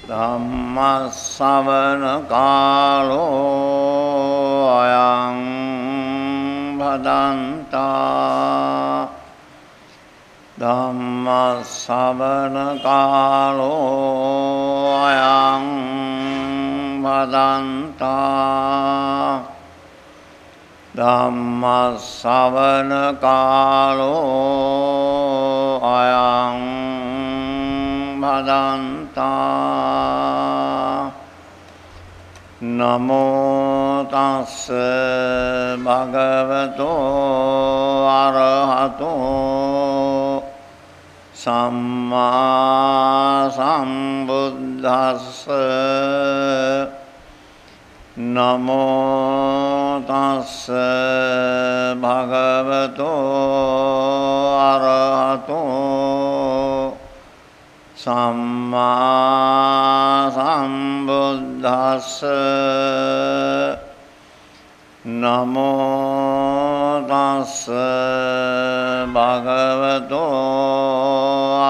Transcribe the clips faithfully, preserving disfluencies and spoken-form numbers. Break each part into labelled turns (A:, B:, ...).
A: ධම්ම ශ්‍රවණ කාලෝ අයං භදන්තා ධම්ම ශ්‍රවණ කාලෝ අයං භදන්තා ධම්ම ශ්‍රවණ කාලෝ අයං භදන්තා නමෝ තස්ස භගවතෝ අරහතෝ සම්මා සම්බුද්දස්ස නමෝ තස්ස භගවතෝ අරහතෝ සම්මා සම්බුද්දස්ස නමෝ තස්ස භගවතෝ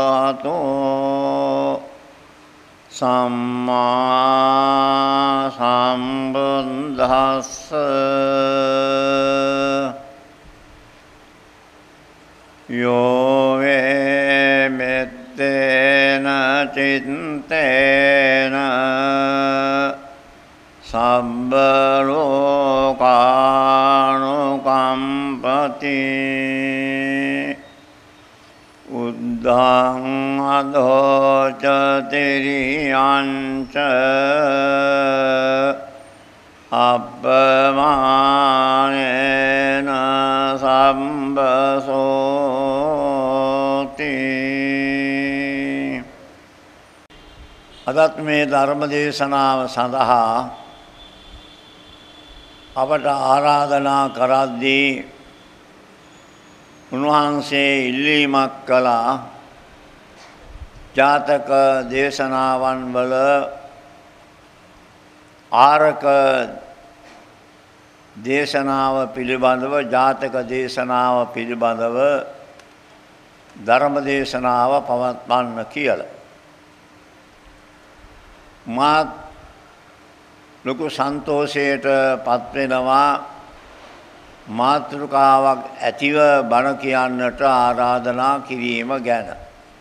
A: අරහතෝ සම්මා සම්බුද්දස්ස යෝ වේ මෙත්තේන චිත්තේන සබ්බ ලෝකානුකම්පති උද්ධං අධෝච තිරියංච අප්පමානේන සම්බසෝති. අදත් මේ ධර්ම දේශනාව සඳහා අපට ආරාධනා කරද්දී උන්වහන්සේ ඉල්ලීමක් කළා ජාතක දේශනාවන් වල ආරක දේශනාව පිළිබඳව ජාතක දේශනාව පිළිබඳව ධර්ම දේශනාව පවත්වන්න කියලා. මාත් ලොකු සන්තෝෂයට පත් වෙනවා මාතෘකාවක් ඇතිව බණ කියන්නට ආරාධනා කිරීම ගැන.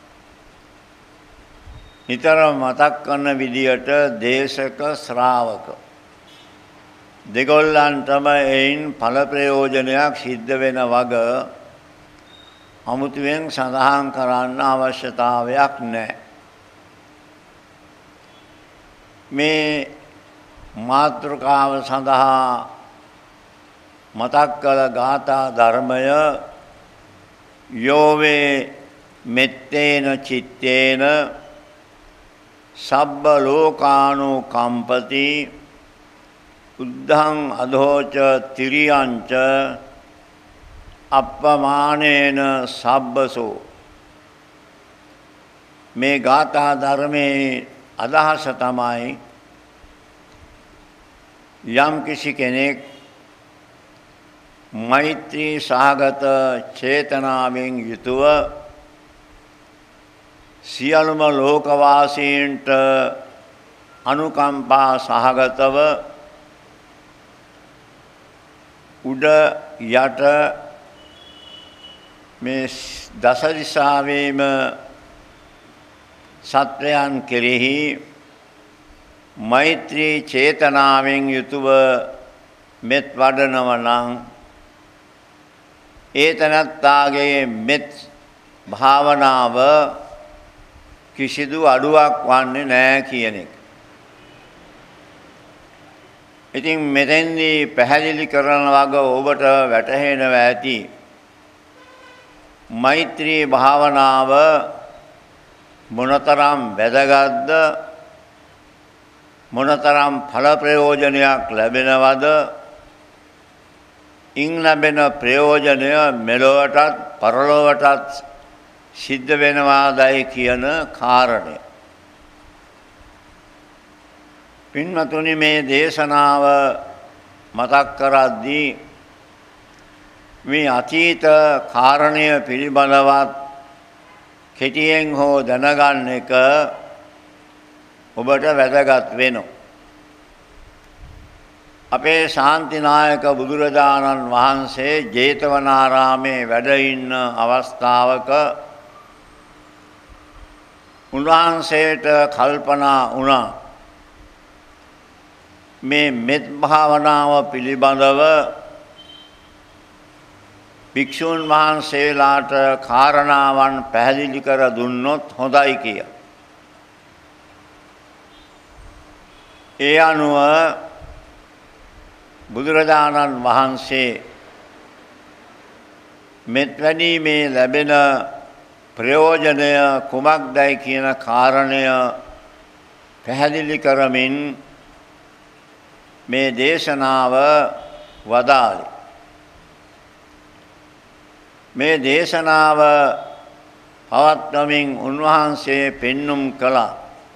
A: නිතර මතක් කරන විදියට දේශක ශ්‍රාවක දෙගොල්ලන්ටම එයින් ඵල ප්‍රයෝජනයක් සිද්ධ වෙන වග අමුතුවෙන් සඳහන් කරන්න අවශ්‍යතාවයක් නැහැ. මේ මාතෘකාව සඳහා මතක් කළ ගාථා ධර්මය යෝවේ මෙත්තේන චිත්තේන සබ්බ ලෝකානුකම්පති උද්ධං අධෝච තිරියංච අප්පමානේන සබ්බසෝ. මේ ගාථා ධර්මයේ අදහස තමයි යම් කිසි කෙනෙක් මෛත්‍රී සහගත චේතනාවෙන් යුතුව සියලුම ලෝකවාසීන්ට අනුකම්පා සහගතව උඩ යට මේ දස දිශාවේම සත්වයන් කෙරෙහි මෛත්‍රී චේතනාවෙන් යුතුව මෙත් වඩනව නම් ඒ තනත්තාගේ මෙත් භාවනාව කිසිදු අඩුවක් වන්නේ නැහැ කියන එක. ඉතින් මෙතෙන්දී පැහැදිලි කරන වග ඔබට වැටහෙනවා ඇති මෛත්‍රී භාවනාව මොනතරම් වැදගත්ද, මොනතරම් ඵල ප්‍රයෝජනයක් ලැබෙනවද, ඉන් ලැබෙන ප්‍රයෝජනය මෙලොවටත් පරලොවටත් සිද්ධ වෙනවාදයි කියන කාරණය. පින්වතුනි, මේ දේශනාව මතක් කරද්දී මේ අතීත කාරණය පිළිබඳවත් කෙටියෙන් හෝ දැනගන්න එක ඔබට වැදගත් වෙනවා. අපේ ශාන්තිනායක බුදුරජාණන් වහන්සේ ජේතවනාරාමේ වැඩ ඉන්න අවස්ථාවක උන්වහන්සේට කල්පනා වුණා මේ මෙත් භාවනාව පිළිබඳව භික්ෂුන් වහන්සේලාට කාරණාවන් පැහැදිලි කර දුන්නොත් හොඳයි කියලා. ඒ අනුව බුදුරජාණන් වහන්සේ මෙත් වැඩීමේ ලැබෙන ප්‍රයෝජනය කුමක්දයි කියන කාරණය පැහැදිලි කරමින් මේ දේශනාව වදාළේ. මේ දේශනාව පවත්වමින් උන්වහන්සේ පෙන්눔 කළා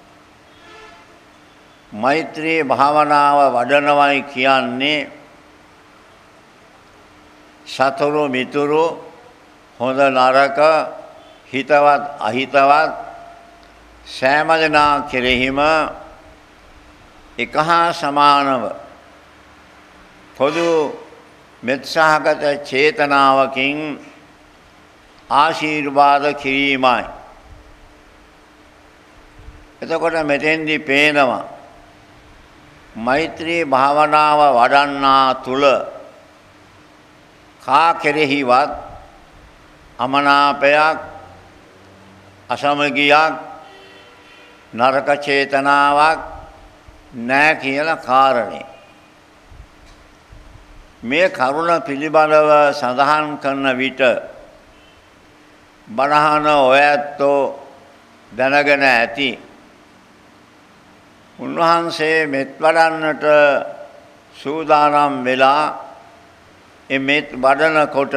A: මෛත්‍රී භාවනාව වඩනවයි කියන්නේ සතුරු මිතුරු හොඳ නරක හිතවත් අහිතවත් සෑම දෙනා කෙරෙහිම එක හා සමානව පොදු මෙත්සහගත චේතනාවකින් ආශිර්වාද කිරීමයි. එතකොට මෙතෙන්දී පේනවා මෛත්‍රී භාවනාව වඩන්නා තුල කා කෙරෙහිවත් අමනාපයක් අසමගියක් නරක චේතනාවක් නැහැ කියලා කාරණේ. මේ කරුණ පිළිබඳව සඳහන් කරන විට බණහන ඔයත්ෝ දැනගෙන ඇති. උන්වහන්සේ මෙත් වඩන්නට සූදානම් වෙලා ඒ මෙත් වඩනකොට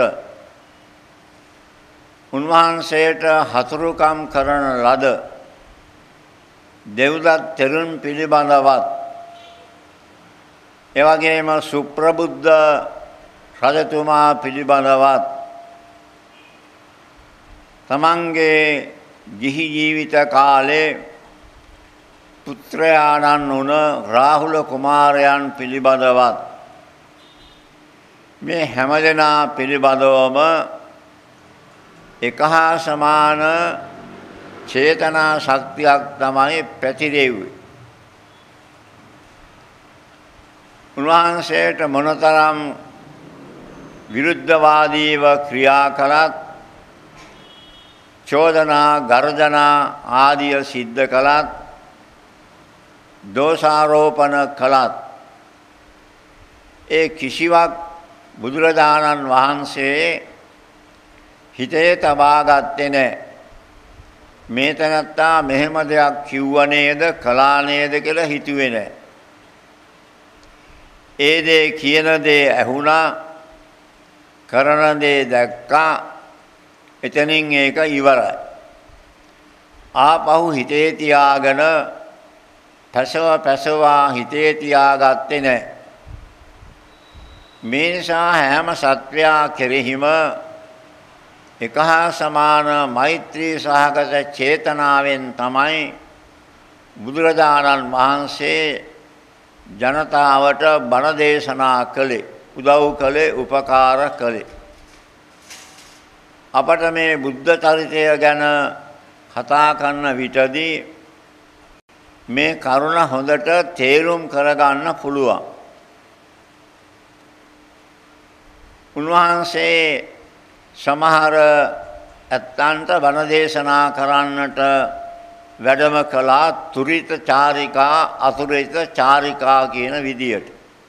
A: උන්වහන්සේට හතුරුකම් කරන ලද දෙව්දත් තෙරුන් පිළිබඳවත් එවැගේම සුප්‍රබුද්ධ රජතුමා පිළිබඳවත් තමන්ගේ ගිහි ජීවිත කාලේ පුත්‍රයාණන් වුණ රාහුල කුමාරයන් පිළිබඳවත් මේ හැමදෙනා පිළිබඳවම එක හා සමාන චේතනා ශක්තියක් තමයි පැතිරෙව්වේ. උන්වහන්සේට මොනතරම් විරුද්ධවාදීව ක්‍රියා කළත් චෝදනා ගර්ජනා ආදිය සිද්ධ කළත් දෝෂාරෝපණ කළත් ඒ කිසිවක් බුදුරජාණන් වහන්සේ හිතේ තබා ගත්තේ නැහැ. මේ තැනත්තා මෙහෙම දෙයක් කිව්ව නේද කළා නේද කියලා හිතුවේ නැහැ. ඒ දේ කියන දේ ඇහුණා කරන දේ දැක්කා එතනින් ඒක ඉවරයි. ආපහු හිතේ තියාගෙන පැසව පැසවා හිතේ තියාගත්තේ නැහැ. මේ නිසා හැම සත්වයා කෙරෙහිම එක හා සමාන මෛත්‍රී සහගත චේතනාවෙන් තමයි බුදුරජාණන් වහන්සේ ජනතාවට බණ දේශනා කළේ, උදව් කළේ, උපකාර කළේ. අපට මේ බුද්ධ චරිතය ගැන කතා කරන විටදී මේ කරුණ හොඳට තේරුම් කරගන්න පුළුවන්. උන්වහන්සේ සමහර ඇත්තන්ට බණ දේශනා කරන්නට වැඩම කළා තුරිත චාරිකා අතුරිත චාරිකා කියන විදියට.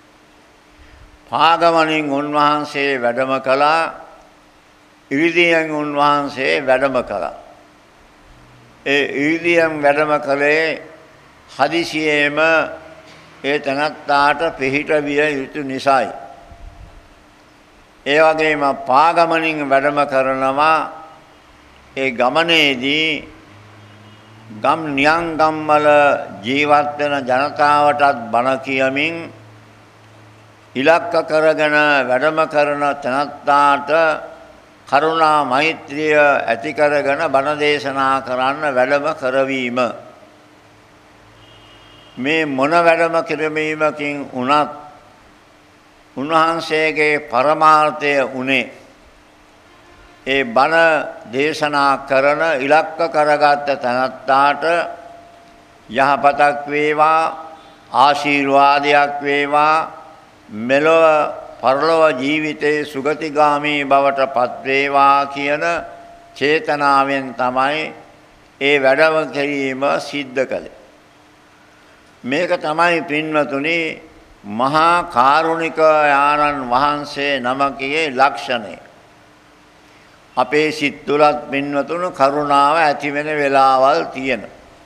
A: පාගමනින් උන්වහන්සේ වැඩම කළා, ඉරිදියෙන් උන්වහන්සේ වැඩම කළා. ඒ ඉරිදියෙන් වැඩම කළේ හදිසියේම ඒ තනත්තාට පිහිට විය යුතු නිසායි. ඒ වගේම පාගමනින් වැඩම කරනවා ඒ ගමනේදී ගම් නියංගම් වල ජීවත් වෙන ජනතාවටත් බණ කියමින් ඉලක්ක කරගෙන වැඩම කරන තනත්තාට කරුණා මෛත්‍රිය ඇති කරගෙන බණ දේශනා කරන්න වැඩම කරවීම. මේ මොන වැඩම කිරීමකින් වුණත් උන්වහන්සේගේ පරමාර්ථය උනේ ඒ බණ දේශනා කරන ඉලක්ක කරගත් තනත්තාට යහපතක් වේවා ආශිර්වාදයක් වේවා මෙලොව පරලොව ජීවිතේ සුගතිගාමී බවට පත් වේවා කියන චේතනාවෙන් තමයි ඒ වැඩම කිරීම සිද්ධ කළේ. මේක තමයි පින්වතුනි මහා කාරුණික ආනන් වහන්සේ නමකගේ ලක්ෂණය. අපේ සිත් තුළත් පින්වතුණු කරුණාව ඇති වෙන වෙලාවල් තියෙන.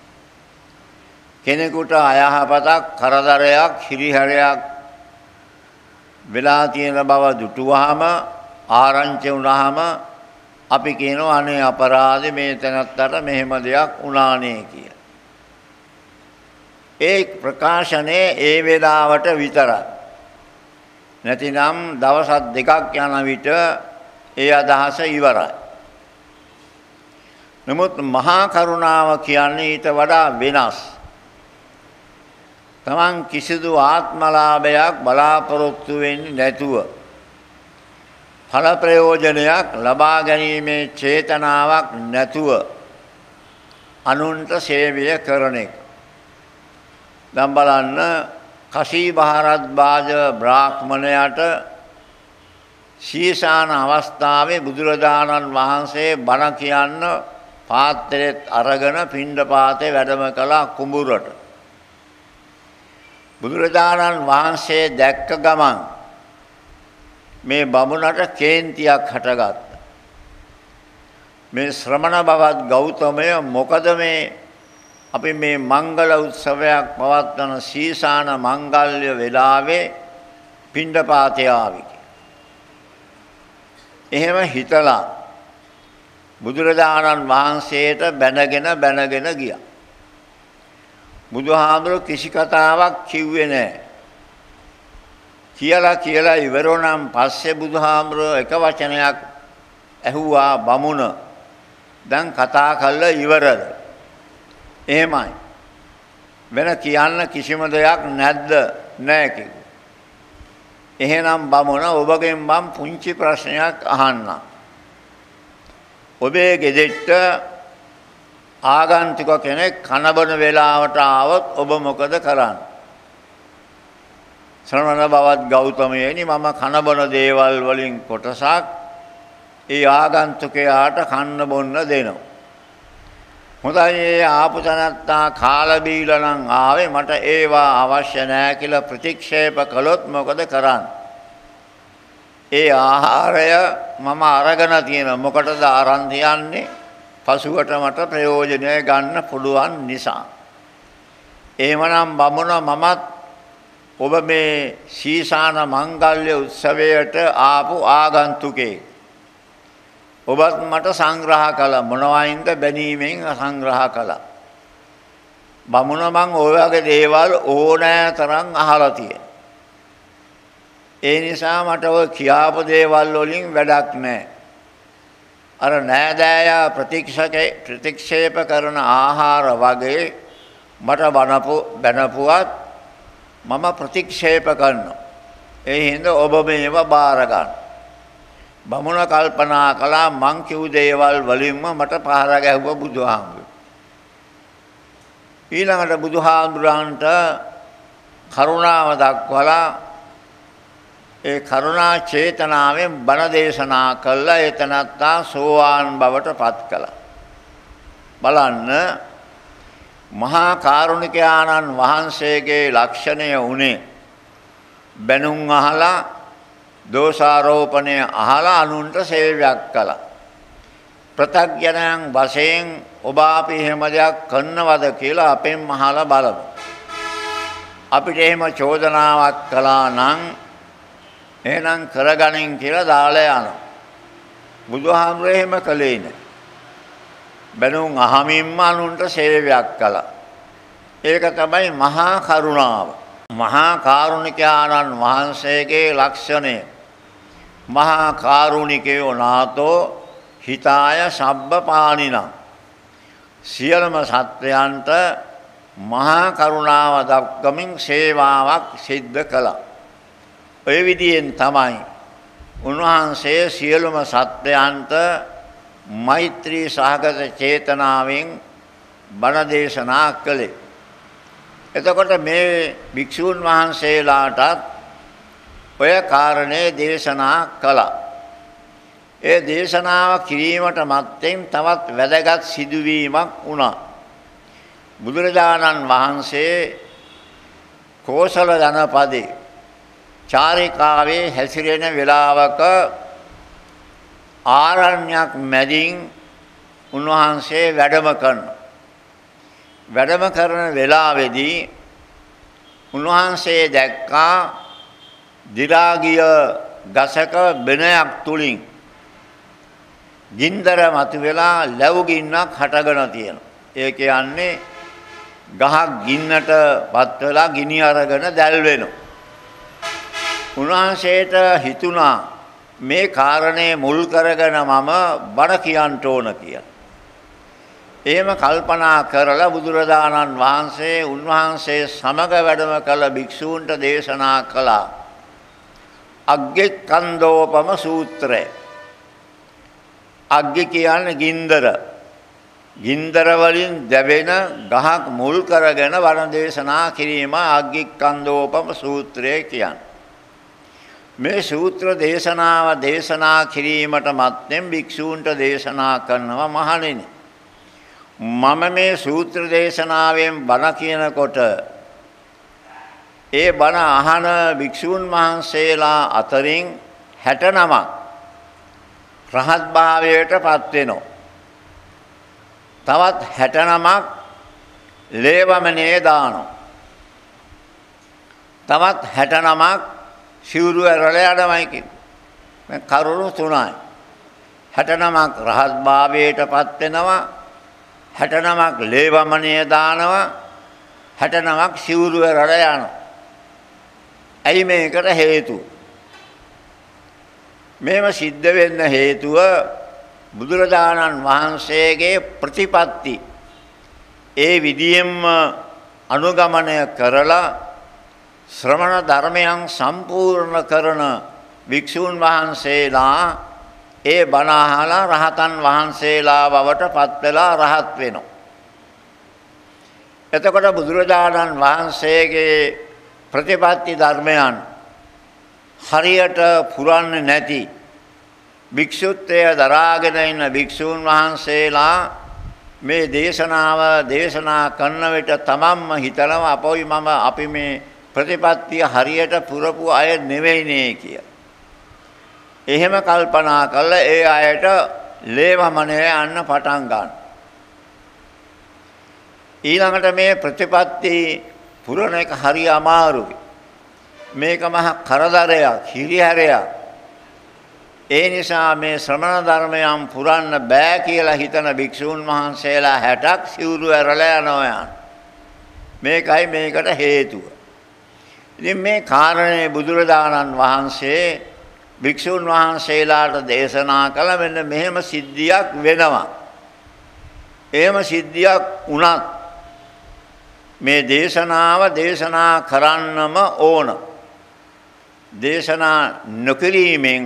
A: කෙනෙකුට අයහපතක් කරදරයක් හිරිහැරයක් වෙලා තියෙන බව දුටුවාම ආරංචි වුණාම අපි කියනවා අනේ අපරාධේ මේ තැනත්තට මෙහෙම දෙයක් වුණානේ කියලා. ඒ ප්‍රකාශනේ ඒ වේලාවට විතරයි. නැතිනම් දවස් දෙකක් යන විට ඒ අදහස ඉවරයි. නමුත් මහා කරුණාව කියන්නේ ඊට වඩා වෙනස්. තමන් කිසිදු ආත්මලාභයක් බලාපොරොත්තු වෙන්නේ නැතුව ඵල ප්‍රයෝජනයක් ලබා ගැනීමේ චේතනාවක් නැතුව අනුන්ට සේවය කරන එක. දැන් බලන්න කසී භාරද්වාජ බ්‍රාහ්මණයාට ශීසාන අවස්ථාවේ බුදුරජාණන් වහන්සේ බණ කියන්න පාත්‍රෙත් අරගෙන පිණ්ඩපාතේ වැඩම කළා කුඹුරට. බුදුරජාණන් වහන්සේ දැක්ක ගමන් මේ බමුණට කේන්තියක් හටගත්තා. මේ ශ්‍රමණ බවත් ගෞතමය මොකද මේ අපි මේ මංගල උත්සවයක් පවත්වන ශීසාන මංගල්‍ය වෙලාවේ පිණ්ඩපාතේ ආවි. එහෙම හිතලා බුදුරජාණන් වහන්සේට බැනගෙන බැනගෙන ගියා. බුදුහාමුදුරුවෝ කිසි කතාවක් කිව්වේ නැහැ. කියලා කියලා ඉවරුණාන් පස්සේ බුදුහාමුදුරුවෝ එක වචනයක් ඇහුවා බමුණ දැන් කතා කළා ඉවරද? එහෙමයි. වෙන කියන්න කිසිම දෙයක් නැද්ද? නැහැ කිව්වා. එහෙනම් බමුණ ඔබගෙන් මම පුංචි ප්‍රශ්නයක් අහන්නම්. ඔබේ ගෙදෙට්ට ආගන්තුක කෙනෙක් කනබන වේලාවට ආවොත් ඔබ මොකද කරන්නේ? ශ්‍රමණ බවත් ගෞතමයනි මම කනබන දේවල් වලින් කොටසක් ඒ ආගන්තුකයාට කන්න බොන්න දෙනවා. හොඳයි ඒ ආපු තැනත්තා කාලා බීලා නම් ආවේ මට ඒවා අවශ්‍ය නැහැ කියලා ප්‍රතික්ෂේප කළොත් මොකද කරන්නේ? ඒ ආහාරය මම අරගෙන තියෙන මොකටද අරන් තියන්නේ? පසුවට මට ප්‍රයෝජනය ගන්න පුළුවන් නිසා. එහෙමනම් බමුණ මමත් ඔබ මේ ශීසාන මංගල්‍ය උත්සවයට ආපු ආගන්තුකෙක්. ඔබත් මට සංග්‍රහ කළා මොනවයින්ද බැනීමෙන් සංග්‍රහ කළා. බමුණ මං ඔය වගේ දේවල් ඕනෑ තරම් අහලා තියෙනවා. ඒ නිසා මට ඔය කියාපු දේවල් වලින් වැඩක් නැහැ. අර නෑදෑයා ප්‍රතික්ෂේප ප්‍රතික්ෂේප කරන ආහාර වගේ මට බනපු බැනපුවත් මම ප්‍රතික්ෂේප කරනවා. ඒ හින්දා ඔබ මේව බාර ගන්න. බමුණ කල්පනා කළා මං කිව් දේවල් වලින්ම මට පහර ගැහුවා බුදුහාමුදුරුවෝ. ඊළඟට බුදුහාමුදුරන්ට කරුණාව දක්වලා ඒ කරුණා චේතනාවෙන් බණ දේශනා කළා. ඒ තනත්තා සෝවාන් බවට පත් කළා. බලන්න මහා කාරුණික ආනන් වහන්සේගේ ලක්ෂණය උනේ බැනුම් අහලා දෝෂාරෝපණය අහලා අනුන්ට සේවයක් කළා. ප්‍රත්‍යඥයන් වශයෙන් ඔබ අපි එහෙම දෙයක් කරනවද කියලා අපෙන් අහලා බලමු. අපිට එහෙම චෝදනාවක් කළා නම් එහෙනම් කරගනින් කියලා දාලා යනවා. බුදුහාමුදුරේ එහෙම කළේ නැහැ. බැනුම් අහමින්ම අනුන්ට සේවයක් කළා. ඒක තමයි මහා කරුණාව. මහා කාරුණික ආනන් වහන්සේගේ ලක්ෂණය. මහා කාරුණිකයෝ නාතෝ හිතාය සබ්බ පානිනම්. සියලුම සත්වයන්ට මහා කරුණාව දක්වමින් සේවාවක් සිද්ධ කළා. ඔය විදියෙන් තමයි උන්වහන්සේ සියලුම සත්වයන්ට මෛත්‍රී සහගත චේතනාවෙන් බණ දේශනා කළේ. එතකොට මේ භික්ෂූන් වහන්සේලාටත් ඔය කාරණේ දේශනා කළා. ඒ දේශනාව කිරීමට මත්තෙන් තවත් වැදගත් සිදුවීමක් වුණා. බුදුරජාණන් වහන්සේ කෝසල ජනපදේ චාරිකාවේ හැසිරෙන වේලාවක ආරණ්‍යයක් මැදින් උන්වහන්සේ වැඩම කරනවා. වැඩම කරන වේලාවේදී උන්වහන්සේ දැක්කා දිරාගිය ගසක බෙනයක් තුලින් ගින්දර මතුවලා ලැබු ගින්නක් හටගෙන තියෙනවා. ඒ කියන්නේ ගහක් ගින්නට පත් වෙලා ගිනි අරගෙන දැල් වෙනවා. උන්වහන්සේට හිතුණා මේ කාරණේ මුල් කරගෙන මම බණ කියන්න ඕන කියලා. එහෙම කල්පනා කරලා බුදුරජාණන් වහන්සේ උන්වහන්සේ සමග වැඩම කළ භික්ෂූන්ට දේශනා කළා. අග්ගිකන්දෝපම සූත්‍රය. අග්ගි කියන්නේ ගින්දර. ගින්දර වලින් දැවෙන ගහක් මුල් කරගෙන වණ දේශනා කිරීම අග්ගිකන්දෝපම සූත්‍රය කියන්නේ. මේ සූත්‍ර දේශනාව දේශනා කිරීමට මත්තෙන් භික්ෂූන්ට දේශනා කරනවා මහණෙනි. මම මේ සූත්‍ර දේශනාවෙන් බණ කියනකොට ඒ බණ අහන භික්ෂූන් වහන්සේලා අතරින් හැට නමක් රහත් භාවයට පත් වෙනවා. තවත් හැට නමක් ලේවමනේ දානවා. තවත් හැට නමක් සිවුරු ඇරලා යනවායි කියන්නේ. මේ කරුණු තුනයි. හැට නමක් රහත් භාවයට පත් වෙනවා. හැට නමක් ලේවමනේ දානවා. හැට නමක් සිවුරු ඇරලා යනවා. ඇයි මේකට හේතුව? මේව සිද්ධ වෙන්න හේතුව බුදුරජාණන් වහන්සේගේ ප්‍රතිපත්ති ඒ විදියෙන්ම අනුගමනය කරලා ශ්‍රමණ ධර්මයන් සම්පූර්ණ කරන භික්ෂූන් වහන්සේලා ඒ බණ අහලා රහතන් වහන්සේලා බවට පත් වෙලා රහත් වෙනවා. එතකොට බුදුරජාණන් වහන්සේගේ ප්‍රතිපත්ති ධර්මයන් හරියට පුරන්නේ නැති භික්ෂුත්වය දරාගෙන ඉන්න භික්ෂූන් වහන්සේලා මේ දේශනාව දේශනා කරන විට තමන්ම හිතනවා අපොයි මම අපි මේ ප්‍රතිපත්තිය හරියට පුරපු අය නෙවෙයිනේ කියලා. එහෙම කල්පනා කළා ඒ අයට ලේවමනේ යන්න පටන් ගන්න. ඊළඟට මේ ප්‍රතිපත්ති පුරණ එක හරිය අමාරුයි. මේක මහ කරදරයක්, හිරිහැරයක්. ඒ නිසා මේ ශ්‍රමණ ධර්මයන් පුරන්න බෑ කියලා හිතන භික්ෂූන් වහන්සේලා හැටක් සිවුරු ඇරලා යනවා. මේකයි මේකට හේතුව. ඉතින් මේ කාරණේ බුදුරජාණන් වහන්සේ භික්ෂූන් වහන්සේලාට දේශනා කළ මෙන්න මෙහෙම සිද්ධියක් වෙනවා. එහෙම සිද්ධියක් වුණත් මේ දේශනාව දේශනා කරන්නම ඕන. දේශනා නොකිරීමෙන්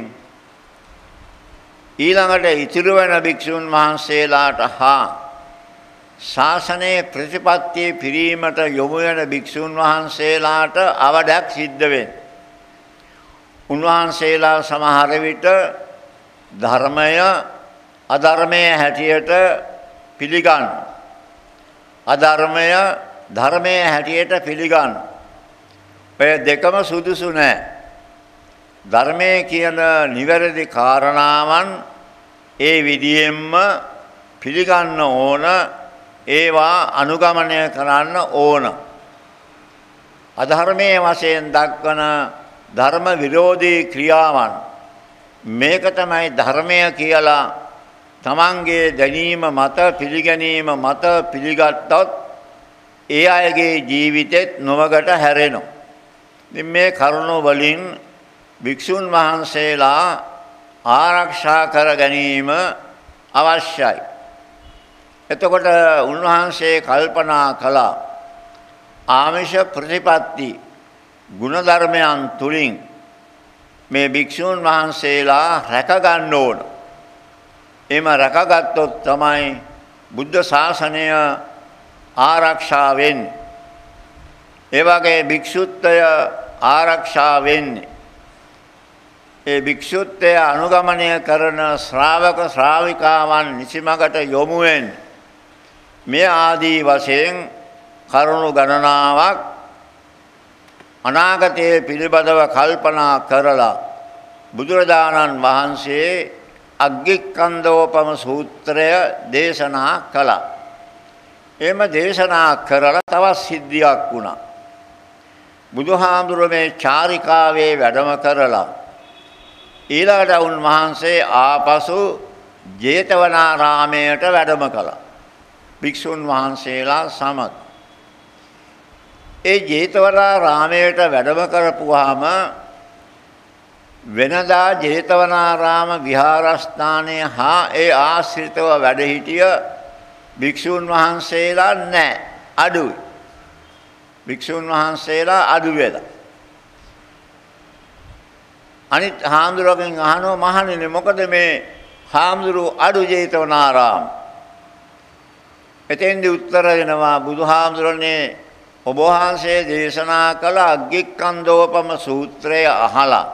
A: ඊළඟට ඉතිරි වෙන භික්ෂුන් වහන්සේලාට හා ශාසනයේ ප්‍රතිපත්තිය පිරීමට යොමු වෙන භික්ෂුන් වහන්සේලාට අවඩක් සිද්ධ වෙනවා. උන්වහන්සේලා සමහර විට ධර්මය අධර්මයේ හැටියට පිළිගන්න. අධර්මය ධර්මයේ හැටියට පිළිගන්න. ඔය දෙකම සුදුසු නෑ. ධර්මයේ කියන නිවැරදි කාරණාවන් ඒ විදියෙන්ම පිළිගන්න ඕන, ඒවා අනුගමනය කරන්න ඕන. අධර්මයේ වශයෙන් දක්වන ධර්ම විරෝධී ක්‍රියාවන් මේක තමයි ධර්මය කියලා තමන්ගේ දැනීම මත පිළිගැනීම මත පිළිගත්තොත් ඒ අයගේ ජීවිතෙත් නොවකට හැරෙනවා. ඉතින් මේ කරුණ වලින් භික්ෂුන් වහන්සේලා ආරක්ෂා කර ගැනීම අවශ්‍යයි. එතකොට උන්වහන්සේ කල්පනා කළා ආමිෂ ප්‍රතිපatti ගුණධර්මයන් තුලින් මේ භික්ෂුන් වහන්සේලා රැක ගන්න ඕන. එම රැකගත්තොත් තමයි බුද්ධ ශාසනය ආරක්ෂා වෙන්නේ. ඒ වගේ භික්ෂුත්වය ආරක්ෂා වෙන්නේ. ඒ භික්ෂුත්වය අනුගමනය කරන ශ්‍රාවක ශ්‍රාවිකාවන් නිසිමකට යොමු වෙන්නේ. මේ ආදී වශයෙන් කරුණු ගණනාවක් අනාගතයේ පිළිබඳව කල්පනා කරලා බුදුරජාණන් වහන්සේ අග්ගික්ඛන්ධෝපම සූත්‍රය දේශනා කළා. එම දේශනා කරලා තවත් සිද්ධියක් වුණා. බුදුහාමුදුරුවෝ මේ චාරිකාවේ වැඩම කරලා ඊළඟට උන්වහන්සේ ආපසු ජේතවනාරාමයට වැඩම කළා. භික්ෂුන් වහන්සේලා සමග ඒ ජේතවනාරාමයට වැඩම කරපුවාම වෙනදා ජේතවනාරාම විහාරස්ථානයේ හා ඒ ආශ්‍රිතව වැඩ සිටිය භික්ෂුන් වහන්සේලා නැහැ, අඩුයි. භික්ෂුන් වහන්සේලා අඩු වෙලා. අනිත් හාමුදුරුවන්ගෙන් අහනවා මහණෙනි මොකද මේ හාමුදුරුවෝ අඩු ජේතවනාරාම? එතෙන්දී උත්තර දෙනවා බුදුහාමුදුරනේ ඔබ වහන්සේ දේශනා කළ අග්ගික්ඛන්ධෝපම සූත්‍රය අහලා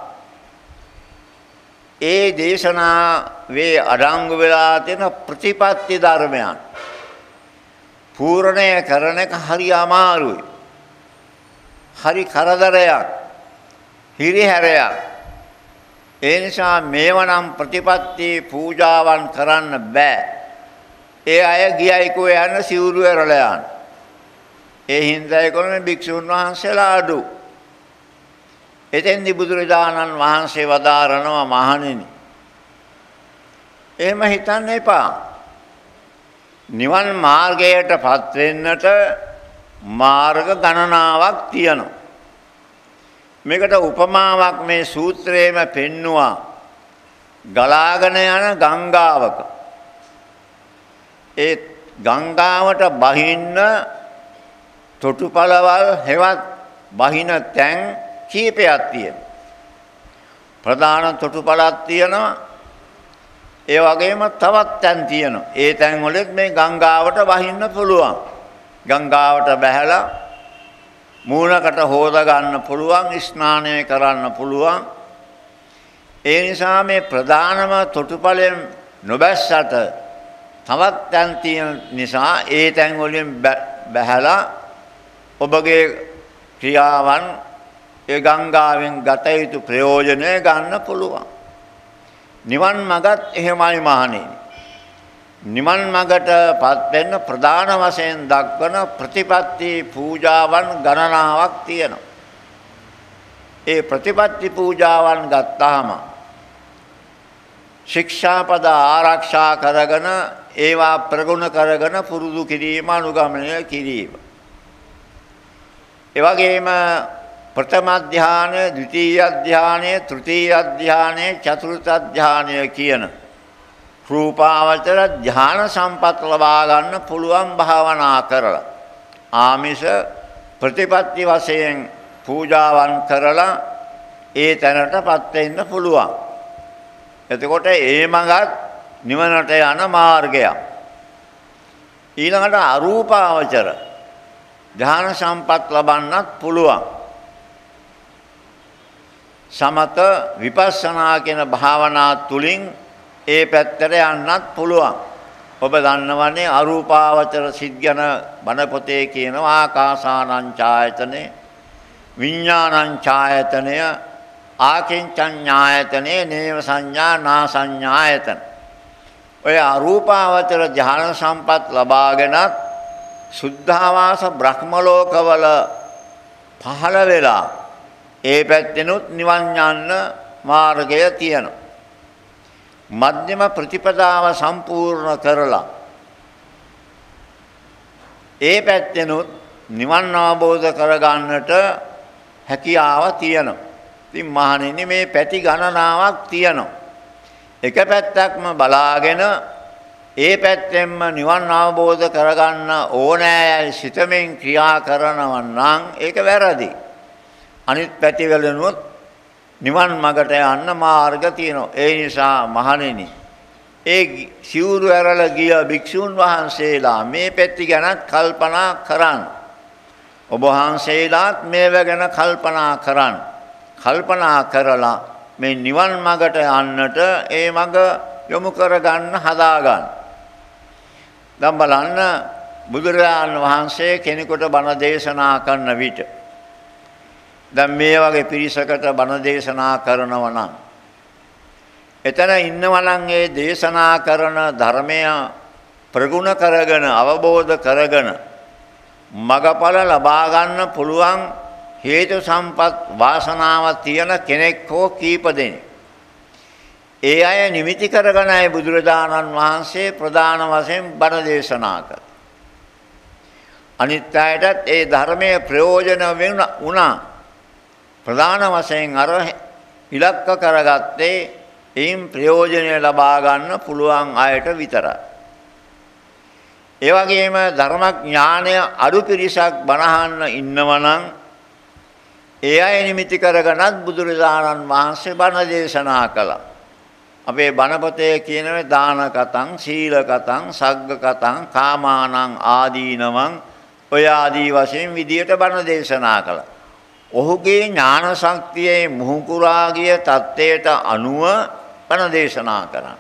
A: ඒ දේශනාවේ අඩංගු වෙලා තියෙන ප්‍රතිපත්ති ධර්මයන් පූර්ණය කරන එක හරි අමාරුයි. හරි කරදරයක්, හිරිහැරයක්. ඒ නිසා මේවනම් ප්‍රතිපත්ති පූජාවන් කරන්න බෑ. ඒ අය ගියයි කෝ යන සිවුරු ඇරලා යන. ඒ හින්දා ඒගොල්ලෝ භික්ෂුන් වහන්සේලා අඩු. එතෙන්දී බුදුරජාණන් වහන්සේ වදාරනවා මහණෙනි. එහෙම හිතන්න එපා. නිවන් මාර්ගයටපත් වෙන්නට මාර්ග ගණනාවක් තියෙනවා. මේකට උපමාවක් මේ සූත්‍රයේම පෙන්නවා. ගලාගෙන යන ගංගාවක. ඒ ගංගාවට බහින්න තොටුපළවල් හෙවත් බහින තැන් කීපයක් තියෙනවා. ප්‍රධාන තොටුපළක් තියෙනවා. ඒ වගේම තවත් තැන් තියෙනවා. ඒ තැන් වලත් මේ ගංගාවට බහින්න පුළුවන්. ගංගාවට බැහැලා මූණකට හොද ගන්න පුළුවන්, ස්නානය කරන්න පුළුවන්. ඒ නිසා මේ ප්‍රධානම තොටුපළෙන් නොබැස්සට තවත් තැන් තියෙන නිසා ඒ තැන් වලින් බැහැලා ඔබගේ ක්‍රියාවන් ඒ ගංගාවෙන් ගත යුතු ප්‍රයෝජනය ගන්න පුළුවන්. නිවන් මඟත් එහෙමයි මහණෙනි. නිවන් මඟටපත් වෙන්න ප්‍රධාන වශයෙන් දක්වන ප්‍රතිපත්ති පූජාවන් ගණනාවක් තියෙනවා. ඒ ප්‍රතිපත්ති පූජාවන් ගත්තාම ශික්ෂාපද ආරක්ෂා කරගෙන ඒවා ප්‍රගුණ කරගෙන පුරුදු කිරීම, අනුගමනය කිරීම. ඒ වගේම ප්‍රථම ධානය, ද්විතීය ධානය, තෘතීය ධානය, චතුර්ථ ධානය කියන රූපාවචර ධාන සම්පත් ලබා ගන්න පුළුවන් භාවනා කරලා ආමිෂ ප්‍රතිපත්ති වශයෙන් පූජාවන් කරලා ඒ තැනටපත් වෙන්න පුළුවන්. එතකොට ඒ මඟත් නිවනට යන මාර්ගයක්. ඊළඟට අරූපාවචර ධාන සම්පත් ලබන්නත් පුළුවන්. සමත විපස්සනා කියන භාවනා තුලින් ඒ පැත්තට යන්නත් පුළුවන්. ඔබ දන්නවනේ අරූපාවචර සිත් ගැන බණ පොතේ කියනවා ආකාසානං ඡායතනේ, විඥානං ඡායතනය, ආකින්චඤ්ඤායතනේ, නේව සංඥා නා සංඥායතන. ඔය අරූපාවචර ධ්‍යාන සම්පත් ලබාගෙනත් සුද්ධාවාස බ්‍රහ්ම ලෝකවල පහළ වෙලා ඒ පැත්තෙනුත් නිවන් යන්න මාර්ගය තියෙනවා. මධ්‍යම ප්‍රතිපදාව සම්පූර්ණ කරලා ඒ පැත්තෙනුත් නිවන් අවබෝධ කරගන්නට හැකියාව තියෙනවා. ඉතින් මහණෙනි මේ පැති ගණනාවක් තියෙනවා. එක පැත්තක්ම බලාගෙන ඒ පැත්තෙන්ම නිවන් අවබෝධ කරගන්න ඕනෑයි සිතමින් ක්‍රියා කරනවා නම් ඒක වැරදි. අනිත් පැතිවලනොත් නිවන් මාර්ගට යන්න මාර්ග තියෙනවා. ඒ නිසා මහණෙනි ඒ සිවුරු ඇරලා ගිය භික්ෂුන් වහන්සේලා මේ පැති ගැන කල්පනා කරන්න. ඔබ වහන්සේලාත් මේව ගැන කල්පනා කරන්න. කල්පනා කරලා මේ නිවන් මාර්ගට යන්නට ඒ මඟ යොමු කරගන්න හදාගන්න. දැන් බලන්න බුදුරජාණන් වහන්සේ කෙනෙකුට බණ දේශනා කරන විට දැන් මේ වගේ පිරිසකට බණ දේශනා කරනවා නම් එතන ඉන්නවා නම් ඒ දේශනා කරන ධර්මය ප්‍රගුණ කරගෙන අවබෝධ කරගෙන මගඵල ලබා ගන්න පුළුවන් හේතු සම්පත් වාසනාවක් තියෙන කෙනෙක් හෝ කීප දෙනෙක්. ඒ අය නිමිති කරගෙනයි බුදුරජාණන් වහන්සේ ප්‍රධාන වශයෙන් බණ දේශනා කළා. අනිත් අයටත් ඒ ධර්මයේ ප්‍රයෝජන වුණා. ප්‍රධාන වශයෙන් අර ඉලක්ක කරගත්තේ එයින් ප්‍රයෝජනය ලබා ගන්න පුළුවන් අයට විතරයි. ඒ වගේම ධර්මඥානය අඩු පිරිසක් බණහන්න ඉන්නවනම් ඒ අය නිමිති කරගෙනත් බුදුරජාණන් වහන්සේ බණ දේශනා කළා. අපේ බණපොතේ කියනවේ දාන කතං, සීල කතං, සග්ග කතං, කාමානං ආදීනවං ඔය ආදී වශයෙන් විදියට බණ දේශනා කළා. ඔහුගේ ඥාන ශක්තියේ මුහුකුරා ගිය தත්ත්වයට අනුව බණ දේශනා කරා.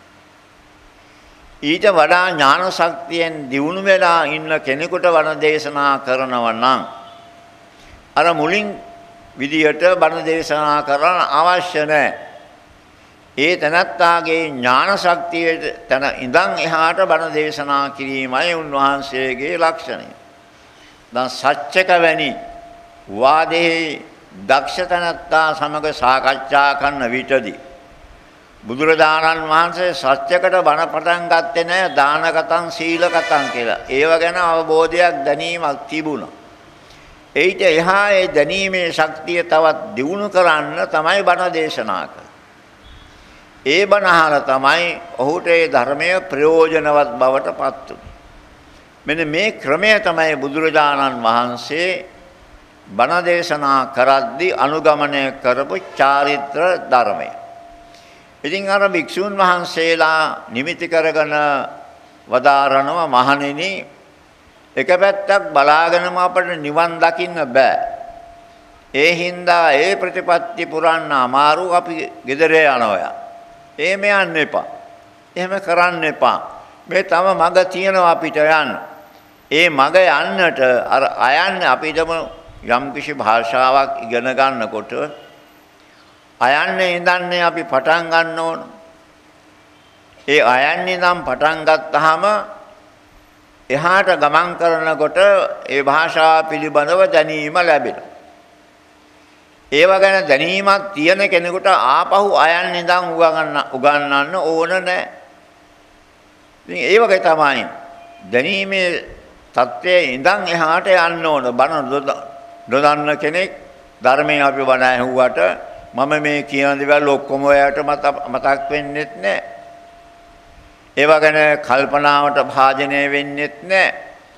A: ඊට වඩා ඥාන ශක්තියෙන් දියුණු වෙලා ඉන්න කෙනෙකුට බණ දේශනා කරනවා නම් අර මුලින් විදියට බණ දේශනා කරන්න අවශ්‍ය නැහැ. ඒ තනත්තාගේ ඥාන ශක්තියේ තන ඉඳන් එහාට බණ දේශනා කිරීමයි උන්වහන්සේගේ ලක්ෂණය. දැන් සත්‍යක වැනි වාදයේ දක්ෂ තනත්තා සමග සාකච්ඡා කරන විටදී බුදුරජාණන් වහන්සේ සත්‍යකට බණ පටන් ගත්තේ නැහැ දානකතං සීලකතං කියලා. ඒව ගැන අවබෝධයක් දැනීමක් තිබුණා. ඒිට එහා ඒ දැනීමේ ශක්තිය තවත් දියුණු කරන්න තමයි බණ දේශනා කළේ. ඒ බණ අහලා තමයි ඔහුට ඒ ධර්මයේ ප්‍රයෝජනවත් බවට පත් වුනේ. මෙන්න මේ ක්‍රමය තමයි බුදුරජාණන් වහන්සේ බණ දේශනා කරද්දී අනුගමනය කරපු චාරිත්‍ර ධර්මය. ඉතින් අර භික්ෂුන් වහන්සේලා නිමිති කරගෙන වදාරනව මහණෙනි එක පැත්තක් බලාගෙනම අපට නිවන් දකින්න බෑ. ඒ හින්දා ඒ ප්‍රතිපත්ති පුරන්න අමාරු අපි ගෙදර යනවා. එහෙම යන්න එපා. එහෙම කරන්න එපා. මේ තම මඟ තියෙනවා අපිට යන්න. ඒ මඟ යන්නට අර අයන්නේ අපිටම යම්කිසි භාෂාවක් ඉගෙන ගන්නකොට අයන්නේ ඉඳන්නේ අපි පටන් ගන්න ඕන. ඒ අයන්නේ නම් පටන් ගත්තාම එහාට ගමන් කරනකොට ඒ භාෂාව පිළිබඳව දැනීම ලැබෙනවා. ඒව ගැන දැනීමක් තියෙන කෙනෙකුට ආපහු අයන්නේ ඉඳන් උගන්වන්න උගන්වන්න ඕන නැහැ. ඉතින් ඒ වගේ තමයි දැනීමේ தත්ත්වයේ ඉඳන් එහාට යන්න ඕන. බණ නොදන්න කෙනෙක් ධර්මයේ අපි බණ ඇහුවට මම මේ කියන දේවල් ඔක්කොම ඔයාලට මතක් වෙන්නේත් නැහැ. ඒව ගැන කල්පනාවට භාජනය වෙන්නේත් නැහැ.